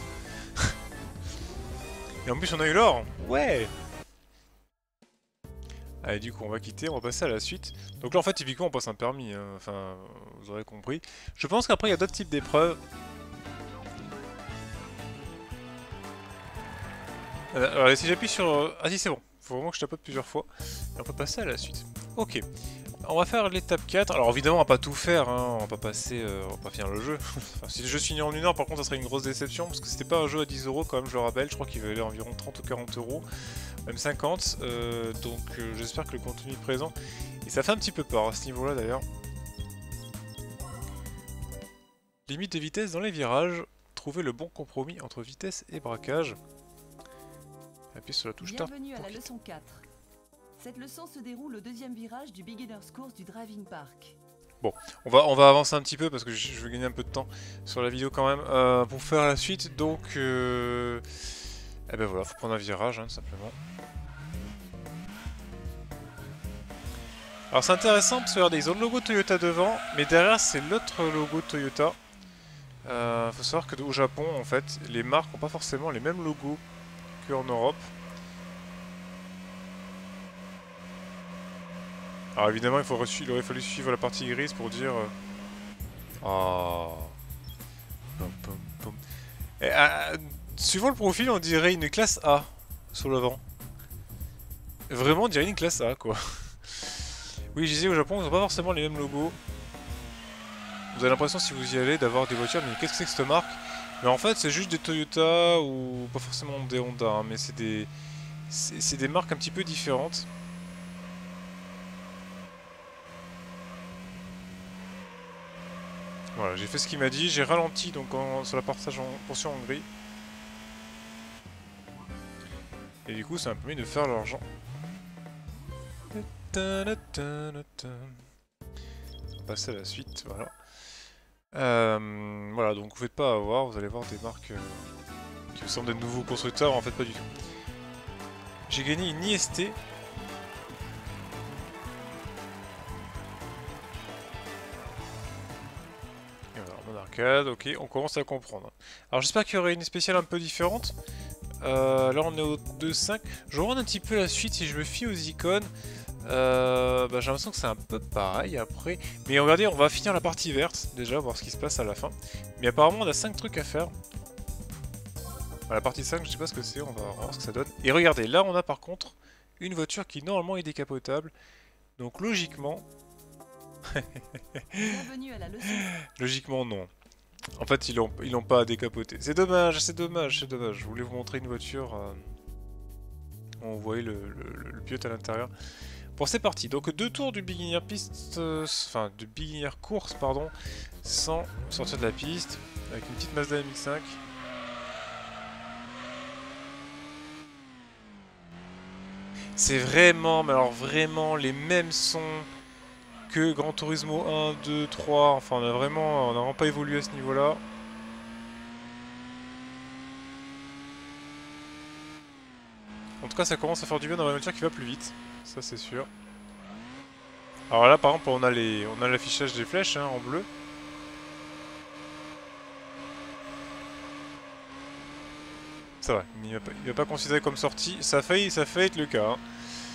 Et en plus on a eu l'or. Ouais. Allez du coup on va quitter, on va passer à la suite. Donc là en fait typiquement on passe un permis, hein. Enfin vous aurez compris. Je pense qu'après il y a d'autres types d'épreuves. Alors si j'appuie sur... Ah si c'est bon, faut vraiment que je tapote plusieurs fois. Et on peut passer à la suite. Ok, on va faire l'étape quatre. Alors évidemment on va pas tout faire, hein. On va pas passer, euh, on va pas finir le jeu. Enfin, si le jeu se finit en une heure par contre ça serait une grosse déception. Parce que c'était pas un jeu à dix euros quand même, je le rappelle. Je crois qu'il valait environ trente ou quarante euros. Même cinquante. Euh, donc euh, j'espère que le contenu est présent. Et ça fait un petit peu peur à ce niveau là d'ailleurs. Limite de vitesse dans les virages. Trouver le bon compromis entre vitesse et braquage. Appuie sur la touche Start. Bienvenue à la leçon quatre. Cette leçon se déroule au deuxième virage du Beginner's Course du Driving Park. Bon, on va, on va avancer un petit peu parce que je, je veux gagner un peu de temps sur la vidéo quand même euh, pour faire la suite. Donc, euh, eh ben voilà, faut prendre un virage hein, tout simplement. Alors c'est intéressant parce que regardez, ils ont le logo Toyota devant, mais derrière c'est l'autre logo Toyota. Euh, faut savoir que au Japon, en fait, les marques n'ont pas forcément les mêmes logos qu'en Europe. Alors évidemment, il, faut, il aurait fallu suivre la partie grise pour dire... Oh. Pom, pom, pom. Et, euh, suivant le profil, on dirait une classe A sur l'avant. Vraiment, on dirait une classe A, quoi. Oui, je disais, au Japon, ils n'ont pas forcément les mêmes logos. Vous avez l'impression, si vous y allez, d'avoir des voitures, mais qu'est-ce que c'est que cette marque? Mais en fait, c'est juste des Toyota, ou pas forcément des Honda, hein, mais c'est des... C'est des marques un petit peu différentes. Voilà, j'ai fait ce qu'il m'a dit, j'ai ralenti donc en, sur la partage en, portion en gris. Et du coup, ça m'a permis de faire l'argent. On va passer à la suite, voilà. Euh, voilà, donc vous ne faites pas avoir, vous allez voir des marques euh, qui vous semblent des nouveaux constructeurs, en fait pas du tout. J'ai gagné une I S T. Et voilà, mon arcade, ok, on commence à comprendre. Alors j'espère qu'il y aurait une spéciale un peu différente. Euh, là on est au deux cinq. Je regarde un petit peu la suite si je me fie aux icônes. Euh, bah, j'ai l'impression que c'est un peu pareil après. Mais regardez, on va finir la partie verte déjà, voir ce qui se passe à la fin. Mais apparemment on a cinq trucs à faire. La partie cinq, je sais pas ce que c'est, on va voir ce que ça donne. Et regardez, là on a par contre une voiture qui normalement est décapotable. Donc logiquement... Bienvenue à la leçon. Logiquement non. En fait ils l'ont ils l'ont pas décapoté. C'est dommage, c'est dommage, c'est dommage. Je voulais vous montrer une voiture... Euh... On voyait le, le, le pilote à l'intérieur. Bon c'est parti, donc deux tours du beginner piste, euh, enfin de beginner course pardon, sans sortir de la piste, avec une petite Mazda M X cinq. C'est vraiment, mais alors vraiment les mêmes sons que Gran Turismo un, deux, trois, enfin on a vraiment, on n'a vraiment pas évolué à ce niveau-là. En tout cas ça commence à faire du bien dans la voiture qui va plus vite. Ça c'est sûr. Alors là par exemple on a les on a l'affichage des flèches hein, en bleu. Ça va, il va pas, il va pas considérer comme sortie. Ça a failli, ça a failli être le cas. Hein.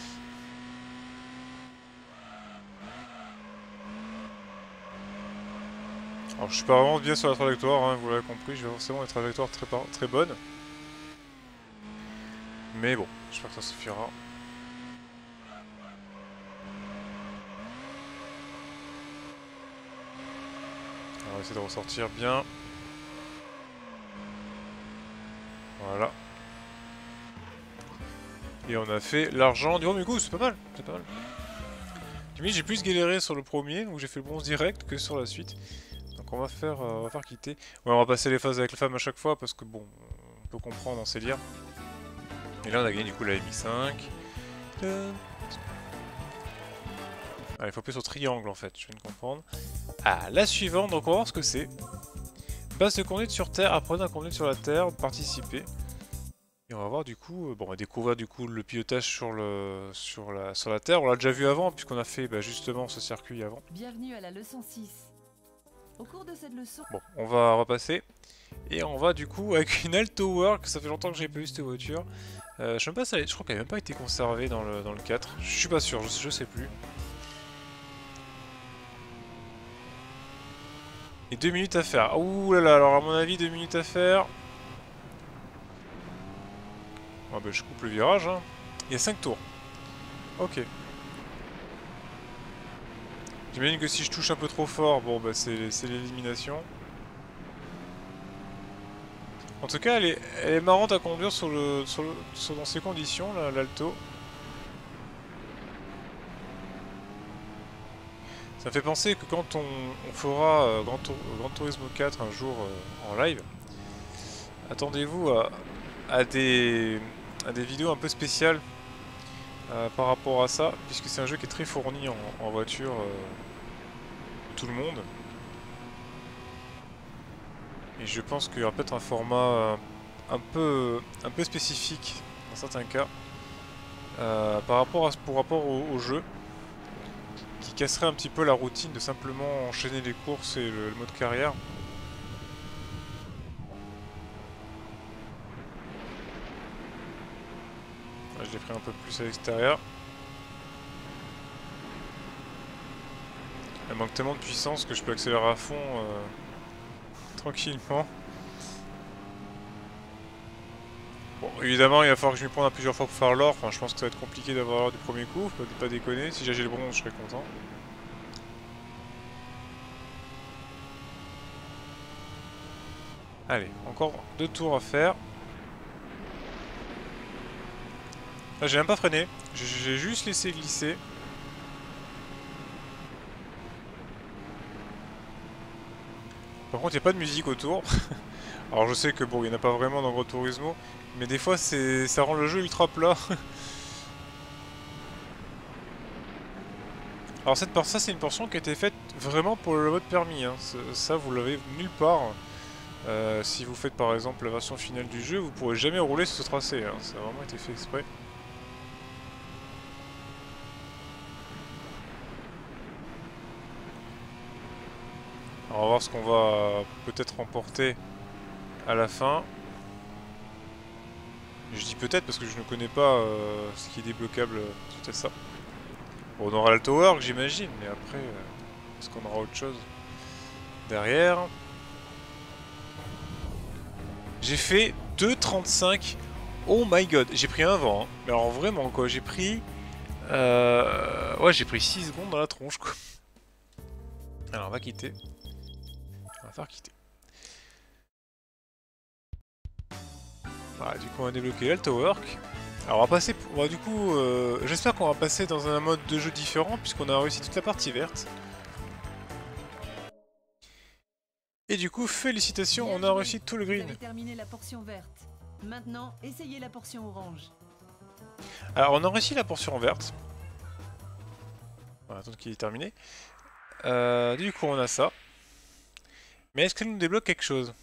Alors je suis pas vraiment bien sur la trajectoire, hein, vous l'avez compris, je vais forcément une trajectoire très, très bonne. Mais bon, j'espère que ça suffira. On va essayer de ressortir bien. Voilà. Et on a fait l'argent du premier coup, c'est pas mal, c'est pas mal. Limite j'ai plus galéré sur le premier, donc j'ai fait le bronze direct, que sur la suite. Donc on va faire, euh, on va faire quitter. Ouais, on va passer les phases avec la femme à chaque fois, parce que bon, on peut comprendre, on sait lire. Et là on a gagné du coup la M I cinq. Ah, il faut appuyer sur triangle en fait, je viens de comprendre. Ah, la suivante, donc on va voir ce que c'est. Base de conduite sur Terre, apprenez à conduire sur la Terre, participer. Et on va voir du coup, bon on va découvrir du coup le pilotage sur, le, sur, la, sur la Terre. On l'a déjà vu avant puisqu'on a fait bah, justement ce circuit avant. Bienvenue à la leçon six. Au cours de cette leçon... Bon, on va repasser. Et on va du coup avec une Alto Work, ça fait longtemps que j'ai pas vu cette voiture. Euh, je sais même pas, ça, je crois qu'elle n'a même pas été conservée dans le, dans le quatre. Je suis pas sûr, je, je sais plus. Et deux minutes à faire. Ouh là là, alors à mon avis, deux minutes à faire. Ah bah je coupe le virage. Hein. Il y a cinq tours. Ok. J'imagine que si je touche un peu trop fort, bon bah c'est l'élimination. En tout cas, elle est, elle est marrante à conduire sur le, sur le, sur, dans ces conditions, l'Alto. Ça me fait penser que quand on, on fera euh, Gran, Tour, Gran Turismo quatre un jour euh, en live, attendez-vous à, à, des, à des vidéos un peu spéciales euh, par rapport à ça, puisque c'est un jeu qui est très fourni en, en voiture, euh, tout le monde. Et je pense qu'il y aura peut-être un format euh, un, peu, un peu spécifique dans certains cas euh, par rapport, à, pour rapport au, au jeu, qui casserait un petit peu la routine de simplement enchaîner les courses et le, le mode carrière. Là, je l'ai pris un peu plus à l'extérieur. Elle manque tellement de puissance que je peux accélérer à fond euh, tranquillement. Bon, évidemment, il va falloir que je m'y prenne à plusieurs fois pour faire l'or. Enfin, je pense que ça va être compliqué d'avoir l'or du premier coup, faut pas déconner. Si j'ai le bronze, je serais content. Allez, encore deux tours à faire. Là, j'ai même pas freiné. J'ai juste laissé glisser. Par contre, il n'y a pas de musique autour. Alors, je sais que bon, il n'y en a pas vraiment dans Gran Turismo, mais des fois, ça rend le jeu ultra plat. Alors, cette ça, c'est une portion qui a été faite vraiment pour le mode permis. Hein. Ça, vous l'avez nulle part. Euh, si vous faites par exemple la version finale du jeu, vous pourrez jamais rouler sur ce tracé. Hein. Ça a vraiment été fait exprès. Alors, on va voir ce qu'on va peut-être remporter à la fin. Je dis peut-être parce que je ne connais pas euh, ce qui est débloquable tout à ça. Bon, on aura l'Alto Work, j'imagine, mais après, euh, est-ce qu'on aura autre chose derrière? J'ai fait deux trente-cinq. Oh my god, j'ai pris un vent. Hein. Mais alors vraiment quoi, j'ai pris... Euh... Ouais, j'ai pris six secondes dans la tronche quoi. Alors on va quitter. On va faire quitter. Voilà, du coup on va débloquer l'Alto Work. Alors on va passer... On va, du coup, euh... j'espère qu'on va passer dans un mode de jeu différent puisqu'on a réussi toute la partie verte. Et du coup, félicitations, on a réussi tout le green. Vous avez terminé la portion verte. Maintenant, essayez la portion orange. Alors, on a réussi la portion verte. On va attendre qu'il est terminé. Euh, du coup, on a ça. Mais est-ce qu'elle nous débloque quelque chose?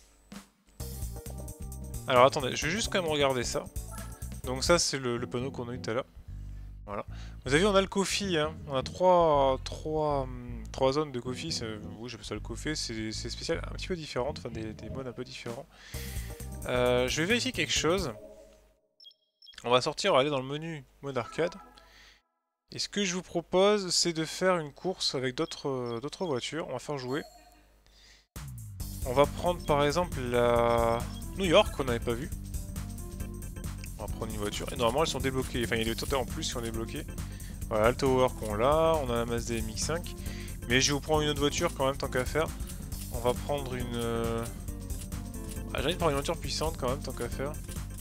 Alors, attendez, je vais juste quand même regarder ça. Donc ça, c'est le, le panneau qu'on a eu tout à l'heure. Voilà. Vous avez vu, on a le coffee, hein. On a trois, trois, trois zones de coffee. Oui, j'appelle ça le coffee. C'est spécial, un petit peu différent, enfin des, des modes un peu différents. Euh, je vais vérifier quelque chose. On va sortir, on va aller dans le menu mode arcade. Et ce que je vous propose, c'est de faire une course avec d'autres euh, d'autres voitures. On va faire jouer. On va prendre par exemple la New York qu'on n'avait pas vue. On va prendre une voiture. Et normalement elles sont débloquées. Enfin il y a des voitures en plus qui sont débloquées. Voilà, le Tower qu'on l'a. On a la Mazda M X cinq. Mais je vais vous prendre une autre voiture quand même tant qu'à faire. On va prendre une... Euh... Ah, j'ai envie de prendre une voiture puissante quand même tant qu'à faire.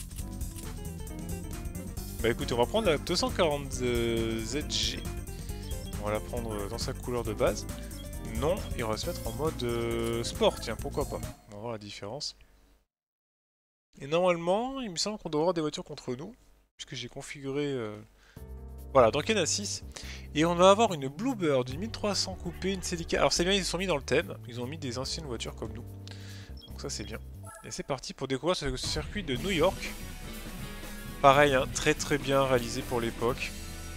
Bah écoutez, on va prendre la deux cent quarante Z G. On va la prendre dans sa couleur de base. Non, et on va se mettre en mode euh, sport, tiens, pourquoi pas. On va voir la différence. Et normalement, il me semble qu'on doit avoir des voitures contre nous, puisque j'ai configuré... Euh... Voilà, donc il y en a six. Et on va avoir une Bluebird, une mille trois cents coupée, une Celica. Alors c'est bien, ils se sont mis dans le thème, ils ont mis des anciennes voitures comme nous. Donc ça c'est bien. Et c'est parti pour découvrir ce circuit de New York. Pareil, hein, très très bien réalisé pour l'époque.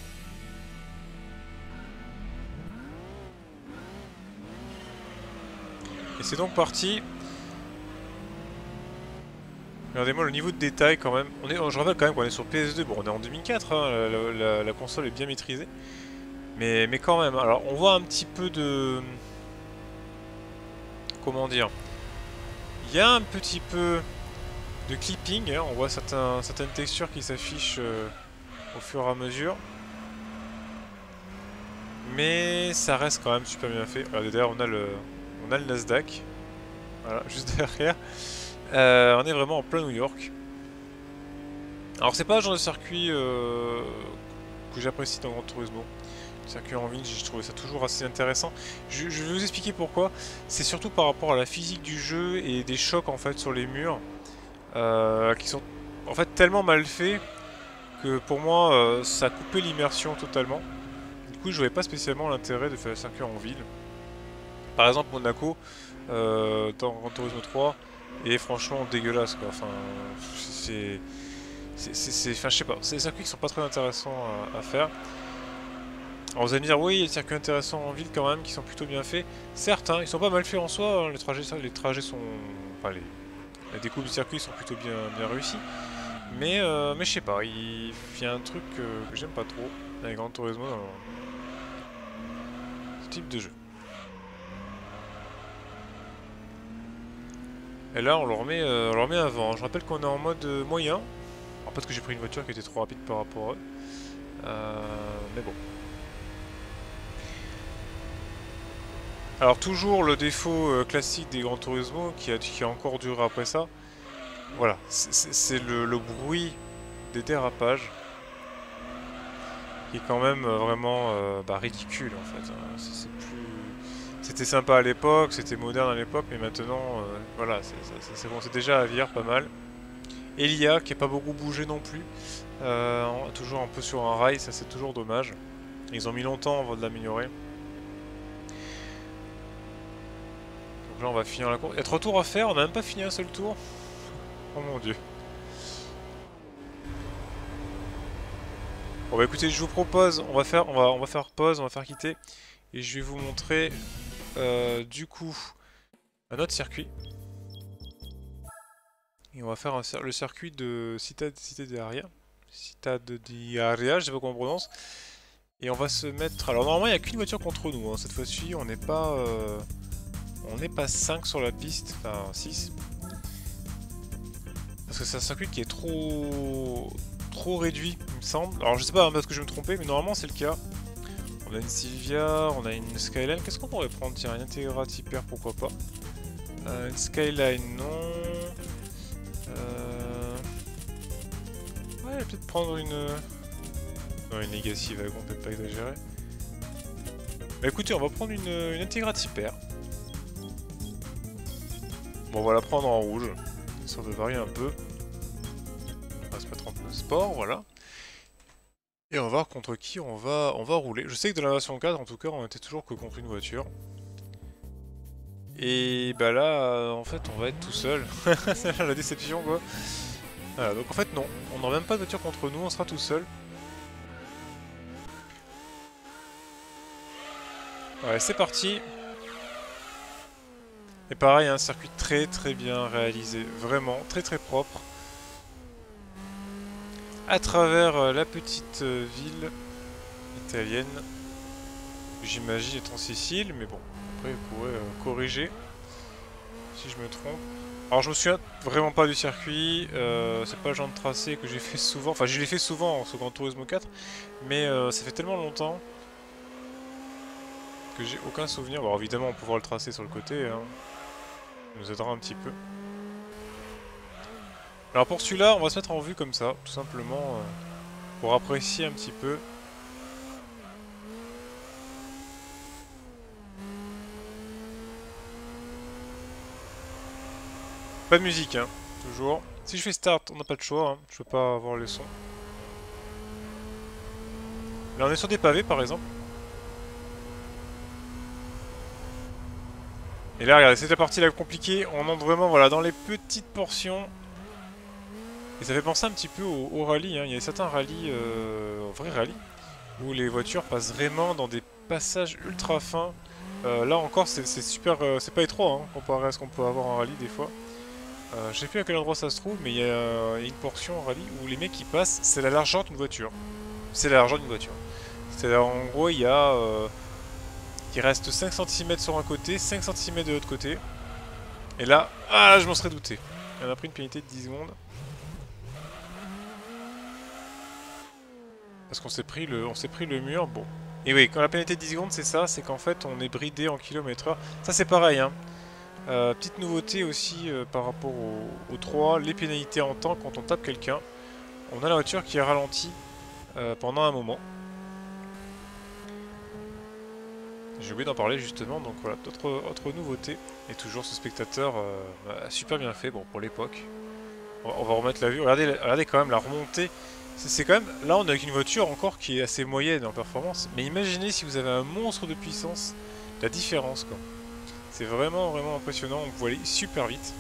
Et c'est donc parti. Regardez-moi le niveau de détail quand même. On est, je rappelle quand même qu'on est sur P S deux. Bon, on est en deux mille quatre, hein, la, la, la console est bien maîtrisée. Mais, mais quand même, alors on voit un petit peu de... Comment dire? Il y a un petit peu de clipping, hein, on voit certains, certaines textures qui s'affichent euh, au fur et à mesure. Mais ça reste quand même super bien fait. Regardez, d'ailleurs on a le on a le Nasdaq. Voilà, juste derrière. Euh, on est vraiment en plein New York. Alors c'est pas le genre de circuit euh, que j'apprécie dans Gran Turismo. Le circuit en ville, j'ai trouvé ça toujours assez intéressant. Je, je vais vous expliquer pourquoi. C'est surtout par rapport à la physique du jeu et des chocs en fait sur les murs. Euh, qui sont en fait tellement mal faits que pour moi euh, ça a coupé l'immersion totalement. Du coup je voyais pas spécialement l'intérêt de faire un circuit en ville. Par exemple Monaco euh, dans Gran Turismo trois est franchement dégueulasse quoi. Enfin c'est c'est enfin je sais pas, c'est des circuits qui sont pas très intéressants à, à faire. Alors vous allez me dire oui il y a des circuits intéressants en ville quand même qui sont plutôt bien faits. Certes hein, ils sont pas mal faits en soi, hein, les trajets les trajets sont enfin les les découpes du circuit sont plutôt bien, bien réussies. Mais, euh, mais je sais pas, il y a un truc euh, que j'aime pas trop avec Gran Turismo dans ce type de jeu. Et là on le remet, euh, on le remet avant. Je rappelle qu'on est en mode euh, moyen. Alors peut-être que j'ai pris une voiture qui était trop rapide par rapport à eux. Euh, mais bon. Alors toujours le défaut euh, classique des Gran Turismo qui a, qui a encore duré après ça. Voilà, c'est le, le bruit des dérapages qui est quand même euh, vraiment euh, bah, ridicule en fait. Hein. C'est plus... C'était sympa à l'époque, c'était moderne à l'époque, mais maintenant, euh, voilà, c'est bon, c'est déjà à vieillir pas mal. Elia qui n'a pas beaucoup bougé non plus, euh, toujours un peu sur un rail, ça c'est toujours dommage. Ils ont mis longtemps avant de l'améliorer. Donc là on va finir la course. Il y a trois tours à faire, on n'a même pas fini un seul tour. Oh mon dieu. Bon bah écoutez, je vous propose, on va faire, on va, on va faire pause, on va faire quitter, et je vais vous montrer euh, du coup un autre circuit. Et on va faire un, le circuit de Città d'Aria, Città d'Aria, je sais pas comment on prononce. Et on va se mettre, alors normalement il n'y a qu'une voiture contre nous, hein. Cette fois-ci on n'est pas, euh... on n'est pas cinq sur la piste, enfin six. Parce que c'est un circuit qui est trop trop réduit, il me semble. Alors je sais pas, hein, parce que je vais me tromper, mais normalement c'est le cas. On a une Silvia, on a une Skyline. Qu'est-ce qu'on pourrait prendre? Tiens, une Integra Hyper, pourquoi pas. Euh, une Skyline, non. Euh... Ouais, peut-être prendre une... Non, une Legacy Wagon, peut-être pas exagérer. Bah écoutez, on va prendre une, une Integra Hyper. Bon, on va la prendre en rouge, histoire de varier un peu. On va se mettre en sport, voilà. Et on va voir contre qui on va, on va rouler. Je sais que dans la version quatre, en tout cas, on était toujours que contre une voiture. Et bah là, en fait, on va être tout seul. C'est la déception, quoi. Voilà, donc en fait, non. On n'aura même pas de voiture contre nous, on sera tout seul. Ouais, c'est parti. Et pareil, un circuit très très bien réalisé, vraiment très très propre. À travers euh, la petite euh, ville italienne, j'imagine être en Sicile, mais bon, après vous pourrez euh, corriger si je me trompe. Alors je me souviens vraiment pas du circuit, euh, c'est pas le genre de tracé que j'ai fait souvent, enfin je l'ai fait souvent sur Gran Turismo quatre, mais euh, ça fait tellement longtemps que j'ai aucun souvenir. Bon évidemment on peut voir le tracé sur le côté, hein. Ça nous aidera un petit peu. Alors pour celui-là, on va se mettre en vue comme ça, tout simplement, euh, pour apprécier un petit peu. Pas de musique, hein, toujours. Si je fais start, on n'a pas de choix, hein. Je peux pas avoir le son. Là on est sur des pavés par exemple. Et là regardez, c'est la partie la compliquée, on entre vraiment voilà, dans les petites portions. Et ça fait penser un petit peu au, au rallye, hein. Il y a certains rallyes, euh, vrais rallyes, où les voitures passent vraiment dans des passages ultra fins. Euh, là encore c'est super, euh, c'est pas étroit hein, comparé à ce qu'on peut avoir en rallye des fois. Euh, je sais plus à quel endroit ça se trouve, mais il y a euh, une portion en rallye où les mecs qui passent, c'est la largeur d'une voiture. C'est la largeur d'une voiture. C'est en gros il y a, euh, il reste cinq centimètres sur un côté, cinq centimètres de l'autre côté. Et là, ah je m'en serais douté. On a pris une pénalité de dix secondes. Parce qu'on s'est pris le, on s'est pris le mur, bon. Et oui, quand la pénalité de dix secondes, c'est ça, c'est qu'en fait, on est bridé en kilomètres heure. Ça, c'est pareil, hein. Euh, petite nouveauté aussi euh, par rapport au, au trois, les pénalités en temps quand on tape quelqu'un. On a la voiture qui est ralentie euh, pendant un moment. J'ai oublié d'en parler justement, donc voilà, d'autres autre nouveautés. Et toujours ce spectateur euh, bah, super bien fait, bon, pour l'époque. On, on va remettre la vue, regardez, regardez quand même la remontée. C'est quand même, là on est avec une voiture encore qui est assez moyenne en performance, mais imaginez si vous avez un monstre de puissance, la différence quoi. C'est vraiment vraiment impressionnant, on peut aller super vite.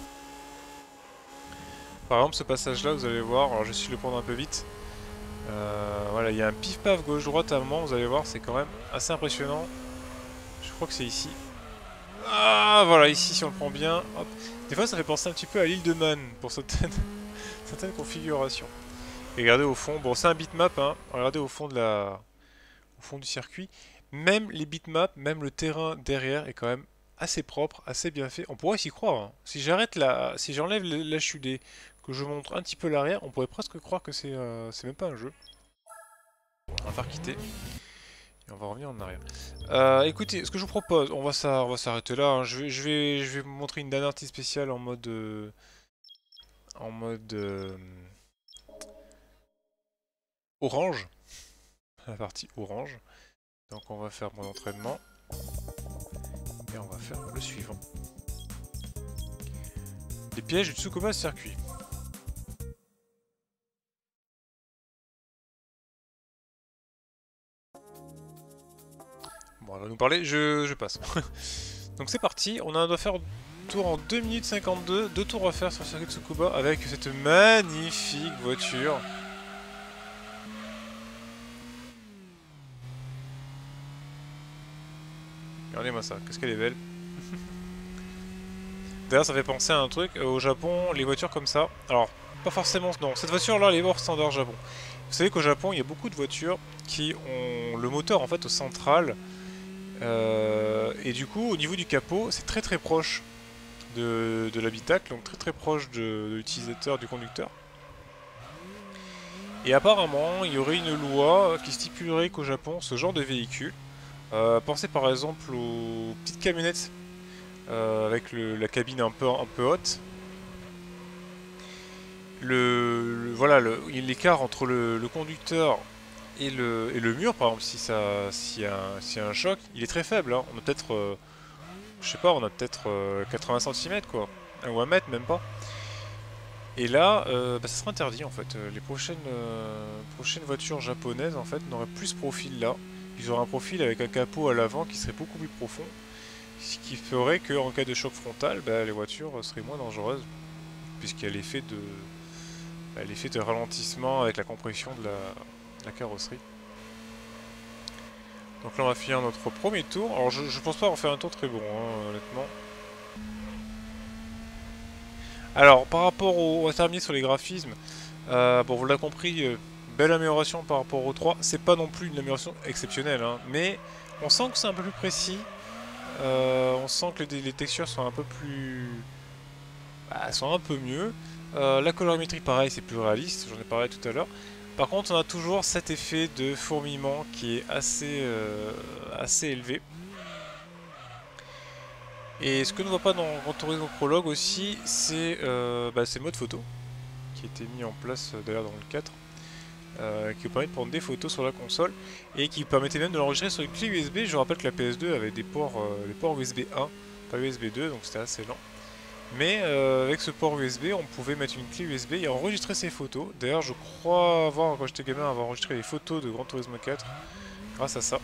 Par exemple ce passage là vous allez voir, alors je suis le prendre un peu vite. Euh, voilà, il y a un pif-paf gauche-droite à un moment, vous allez voir, c'est quand même assez impressionnant. Je crois que c'est ici. Ah voilà, ici si on le prend bien, hop. Des fois ça fait penser un petit peu à l'île de Man pour certaines, certaines configurations. Et regardez au fond, bon c'est un bitmap, hein. Regardez au fond de la, au fond du circuit. Même les bitmaps, même le terrain derrière est quand même assez propre, assez bien fait. On pourrait s'y croire, hein. Si j'arrête la, si j'enlève l'H U D, que je montre un petit peu l'arrière, on pourrait presque croire que c'est, euh, c'est même pas un jeu. On va faire quitter et on va revenir en arrière. Euh, écoutez, ce que je vous propose, on va s'arrêter là. Hein. Je vais, je vais, je vais vous montrer une dernière partie spéciale en mode, euh, en mode. Euh, orange, la partie orange. Donc on va faire mon entraînement et on va faire le suivant. Les pièges du Tsukuba circuit. Bon, elle va nous parler, je, je passe. Donc c'est parti, on a doit faire tour en deux minutes cinquante-deux, deux tours à faire sur le circuit de Tsukuba avec cette magnifique voiture. Regardez-moi ça, qu'est-ce qu'elle est belle. D'ailleurs ça fait penser à un truc, au Japon, les voitures comme ça, alors pas forcément, non, cette voiture là elle est hors standard Japon. Vous savez qu'au Japon il y a beaucoup de voitures qui ont le moteur en fait au central, euh, et du coup au niveau du capot c'est très très proche de, de l'habitacle, donc très très proche de, de l'utilisateur, du conducteur. Et apparemment il y aurait une loi qui stipulerait qu'au Japon ce genre de véhicule, euh, pensez par exemple aux petites camionnettes, Euh, avec le, la cabine un peu, un peu haute. Le, le voilà, l'écart entre le, le conducteur et le, et le mur, par exemple, si ça, s'il y a, s'il y a un choc, il est très faible. Hein. On a peut-être, euh, je sais pas, on a peut-être euh, quatre-vingts centimètres quoi, ou un mètre même pas. Et là, euh, bah, ça sera interdit en fait. Les prochaines, euh, prochaines voitures japonaises en fait n'auraient plus ce profil là. Ils auraient un profil avec un capot à l'avant qui serait beaucoup plus profond. Ce qui ferait qu'en cas de choc frontal, bah, les voitures seraient moins dangereuses, puisqu'il y a l'effet de, bah, l'effet de ralentissement avec la compression de la, de la carrosserie. Donc là on va finir notre premier tour. Alors je, je pense pas en faire un tour très bon, hein, honnêtement. Alors, par rapport au... On va terminer sur les graphismes. Euh, bon, vous l'avez compris, euh, belle amélioration par rapport au trois. C'est pas non plus une amélioration exceptionnelle, hein, mais on sent que c'est un peu plus précis. Euh, on sent que les, les textures sont un peu plus... Bah, sont un peu mieux. Euh, la colorimétrie, pareil, c'est plus réaliste, j'en ai parlé tout à l'heure. Par contre, on a toujours cet effet de fourmillement qui est assez, euh, assez élevé. Et ce que l'on ne voit pas dans Gran Turismo Prologue aussi, c'est euh, bah, le mode photo, qui a été mis en place d'ailleurs dans le quatre, euh, qui vous permet de prendre des photos sur la console, et qui vous permettait même de l'enregistrer sur une clé U S B. Je rappelle que la P S deux avait des ports, euh, les ports U S B un, pas U S B deux, donc c'était assez lent. Mais euh, avec ce port U S B, on pouvait mettre une clé U S B et enregistrer ses photos. D'ailleurs, je crois avoir, quand j'étais gamin, avoir enregistré les photos de Gran Turismo quatre grâce à ça.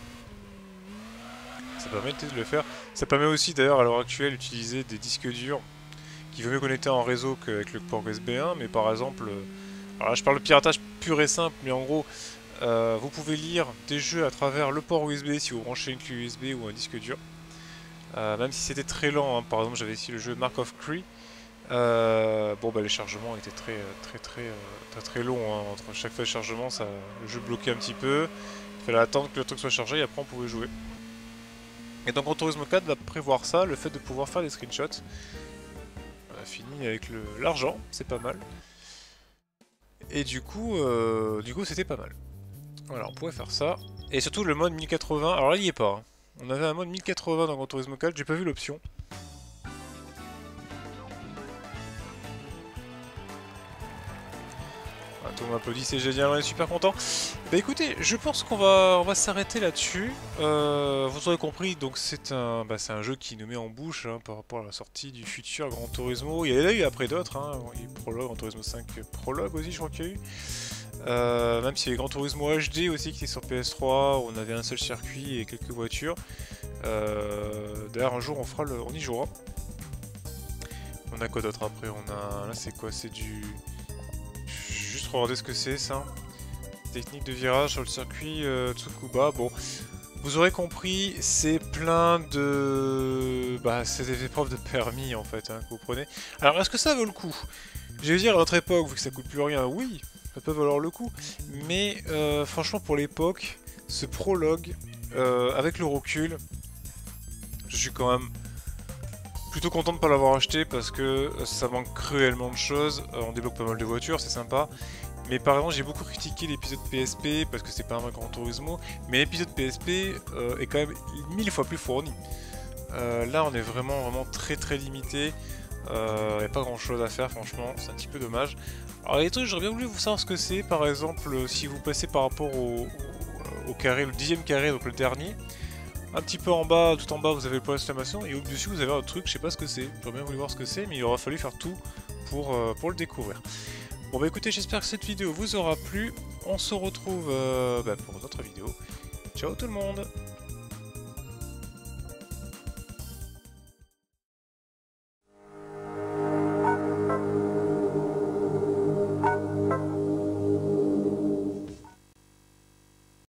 Ça permettait de le faire. Ça permet aussi, d'ailleurs, à l'heure actuelle, d'utiliser des disques durs qui vaut mieux connecter en réseau qu'avec le port U S B un. Mais par exemple, euh, alors là, je parle de piratage pur et simple, mais en gros, euh, vous pouvez lire des jeux à travers le port U S B si vous branchez une clé U S B ou un disque dur. Euh, même si c'était très lent, hein. Par exemple j'avais ici le jeu Mark of Cree, euh, bon bah les chargements étaient très très très très très, très longs, hein. Entre chaque fois de chargement, ça, le jeu bloquait un petit peu, il fallait attendre que le truc soit chargé et après on pouvait jouer. Et donc Gran Turismo quatre va prévoir ça, le fait de pouvoir faire des screenshots. On a fini avec l'argent, c'est pas mal. Et du coup, euh, du coup c'était pas mal. Voilà, on pouvait faire ça. Et surtout le mode mille quatre-vingts, alors là il y est pas, hein. On avait un mode mille quatre-vingts dans Gran Turismo quatre, j'ai pas vu l'option. Ah, tout le monde applaudit, c'est génial, on est super content. Bah écoutez, je pense qu'on va, on va s'arrêter là-dessus. Euh, vous aurez compris, donc c'est un, bah, c'est un jeu qui nous met en bouche, hein, par rapport à la sortie du futur Gran Turismo. Il y en a eu après d'autres, hein. Il y a eu Prologue, Gran Turismo cinq Prologue aussi, je crois qu'il y a eu. Euh, même s'il y avait Gran Turismo H D aussi qui est sur P S trois, on avait un seul circuit et quelques voitures. Euh, D'ailleurs un jour on fera le, on y jouera. On a quoi d'autre après? On a, là c'est quoi? C'est du, juste regarder ce que c'est ça. Technique de virage sur le circuit euh, Tsukuba. Bon, vous aurez compris, c'est plein de, bah c'est des épreuves de permis en fait, hein, que vous prenez. Alors est-ce que ça vaut le coup? Je vais dire à notre époque, vu que ça coûte plus rien, oui. Ça peut valoir le coup, mais euh, franchement pour l'époque, ce prologue, euh, avec le recul, je suis quand même plutôt content de ne pas l'avoir acheté parce que ça manque cruellement de choses. Euh, on débloque pas mal de voitures, c'est sympa. Mais par exemple, j'ai beaucoup critiqué l'épisode P S P parce que c'est pas un vrai Gran Turismo, mais l'épisode P S P euh, est quand même mille fois plus fourni. Euh, là, on est vraiment, vraiment très très limité. Il euh, n'y a pas grand chose à faire, franchement, c'est un petit peu dommage. Alors les trucs, j'aurais bien voulu vous savoir ce que c'est, par exemple, si vous passez par rapport au, au, au carré, le dixième carré, donc le dernier, un petit peu en bas, tout en bas, vous avez le point d'exclamation, et au-dessus, vous avez un truc, je sais pas ce que c'est, j'aurais bien voulu voir ce que c'est, mais il aura fallu faire tout pour, euh, pour le découvrir. Bon bah écoutez, j'espère que cette vidéo vous aura plu, on se retrouve euh, bah, pour d'autres vidéos. Ciao tout le monde!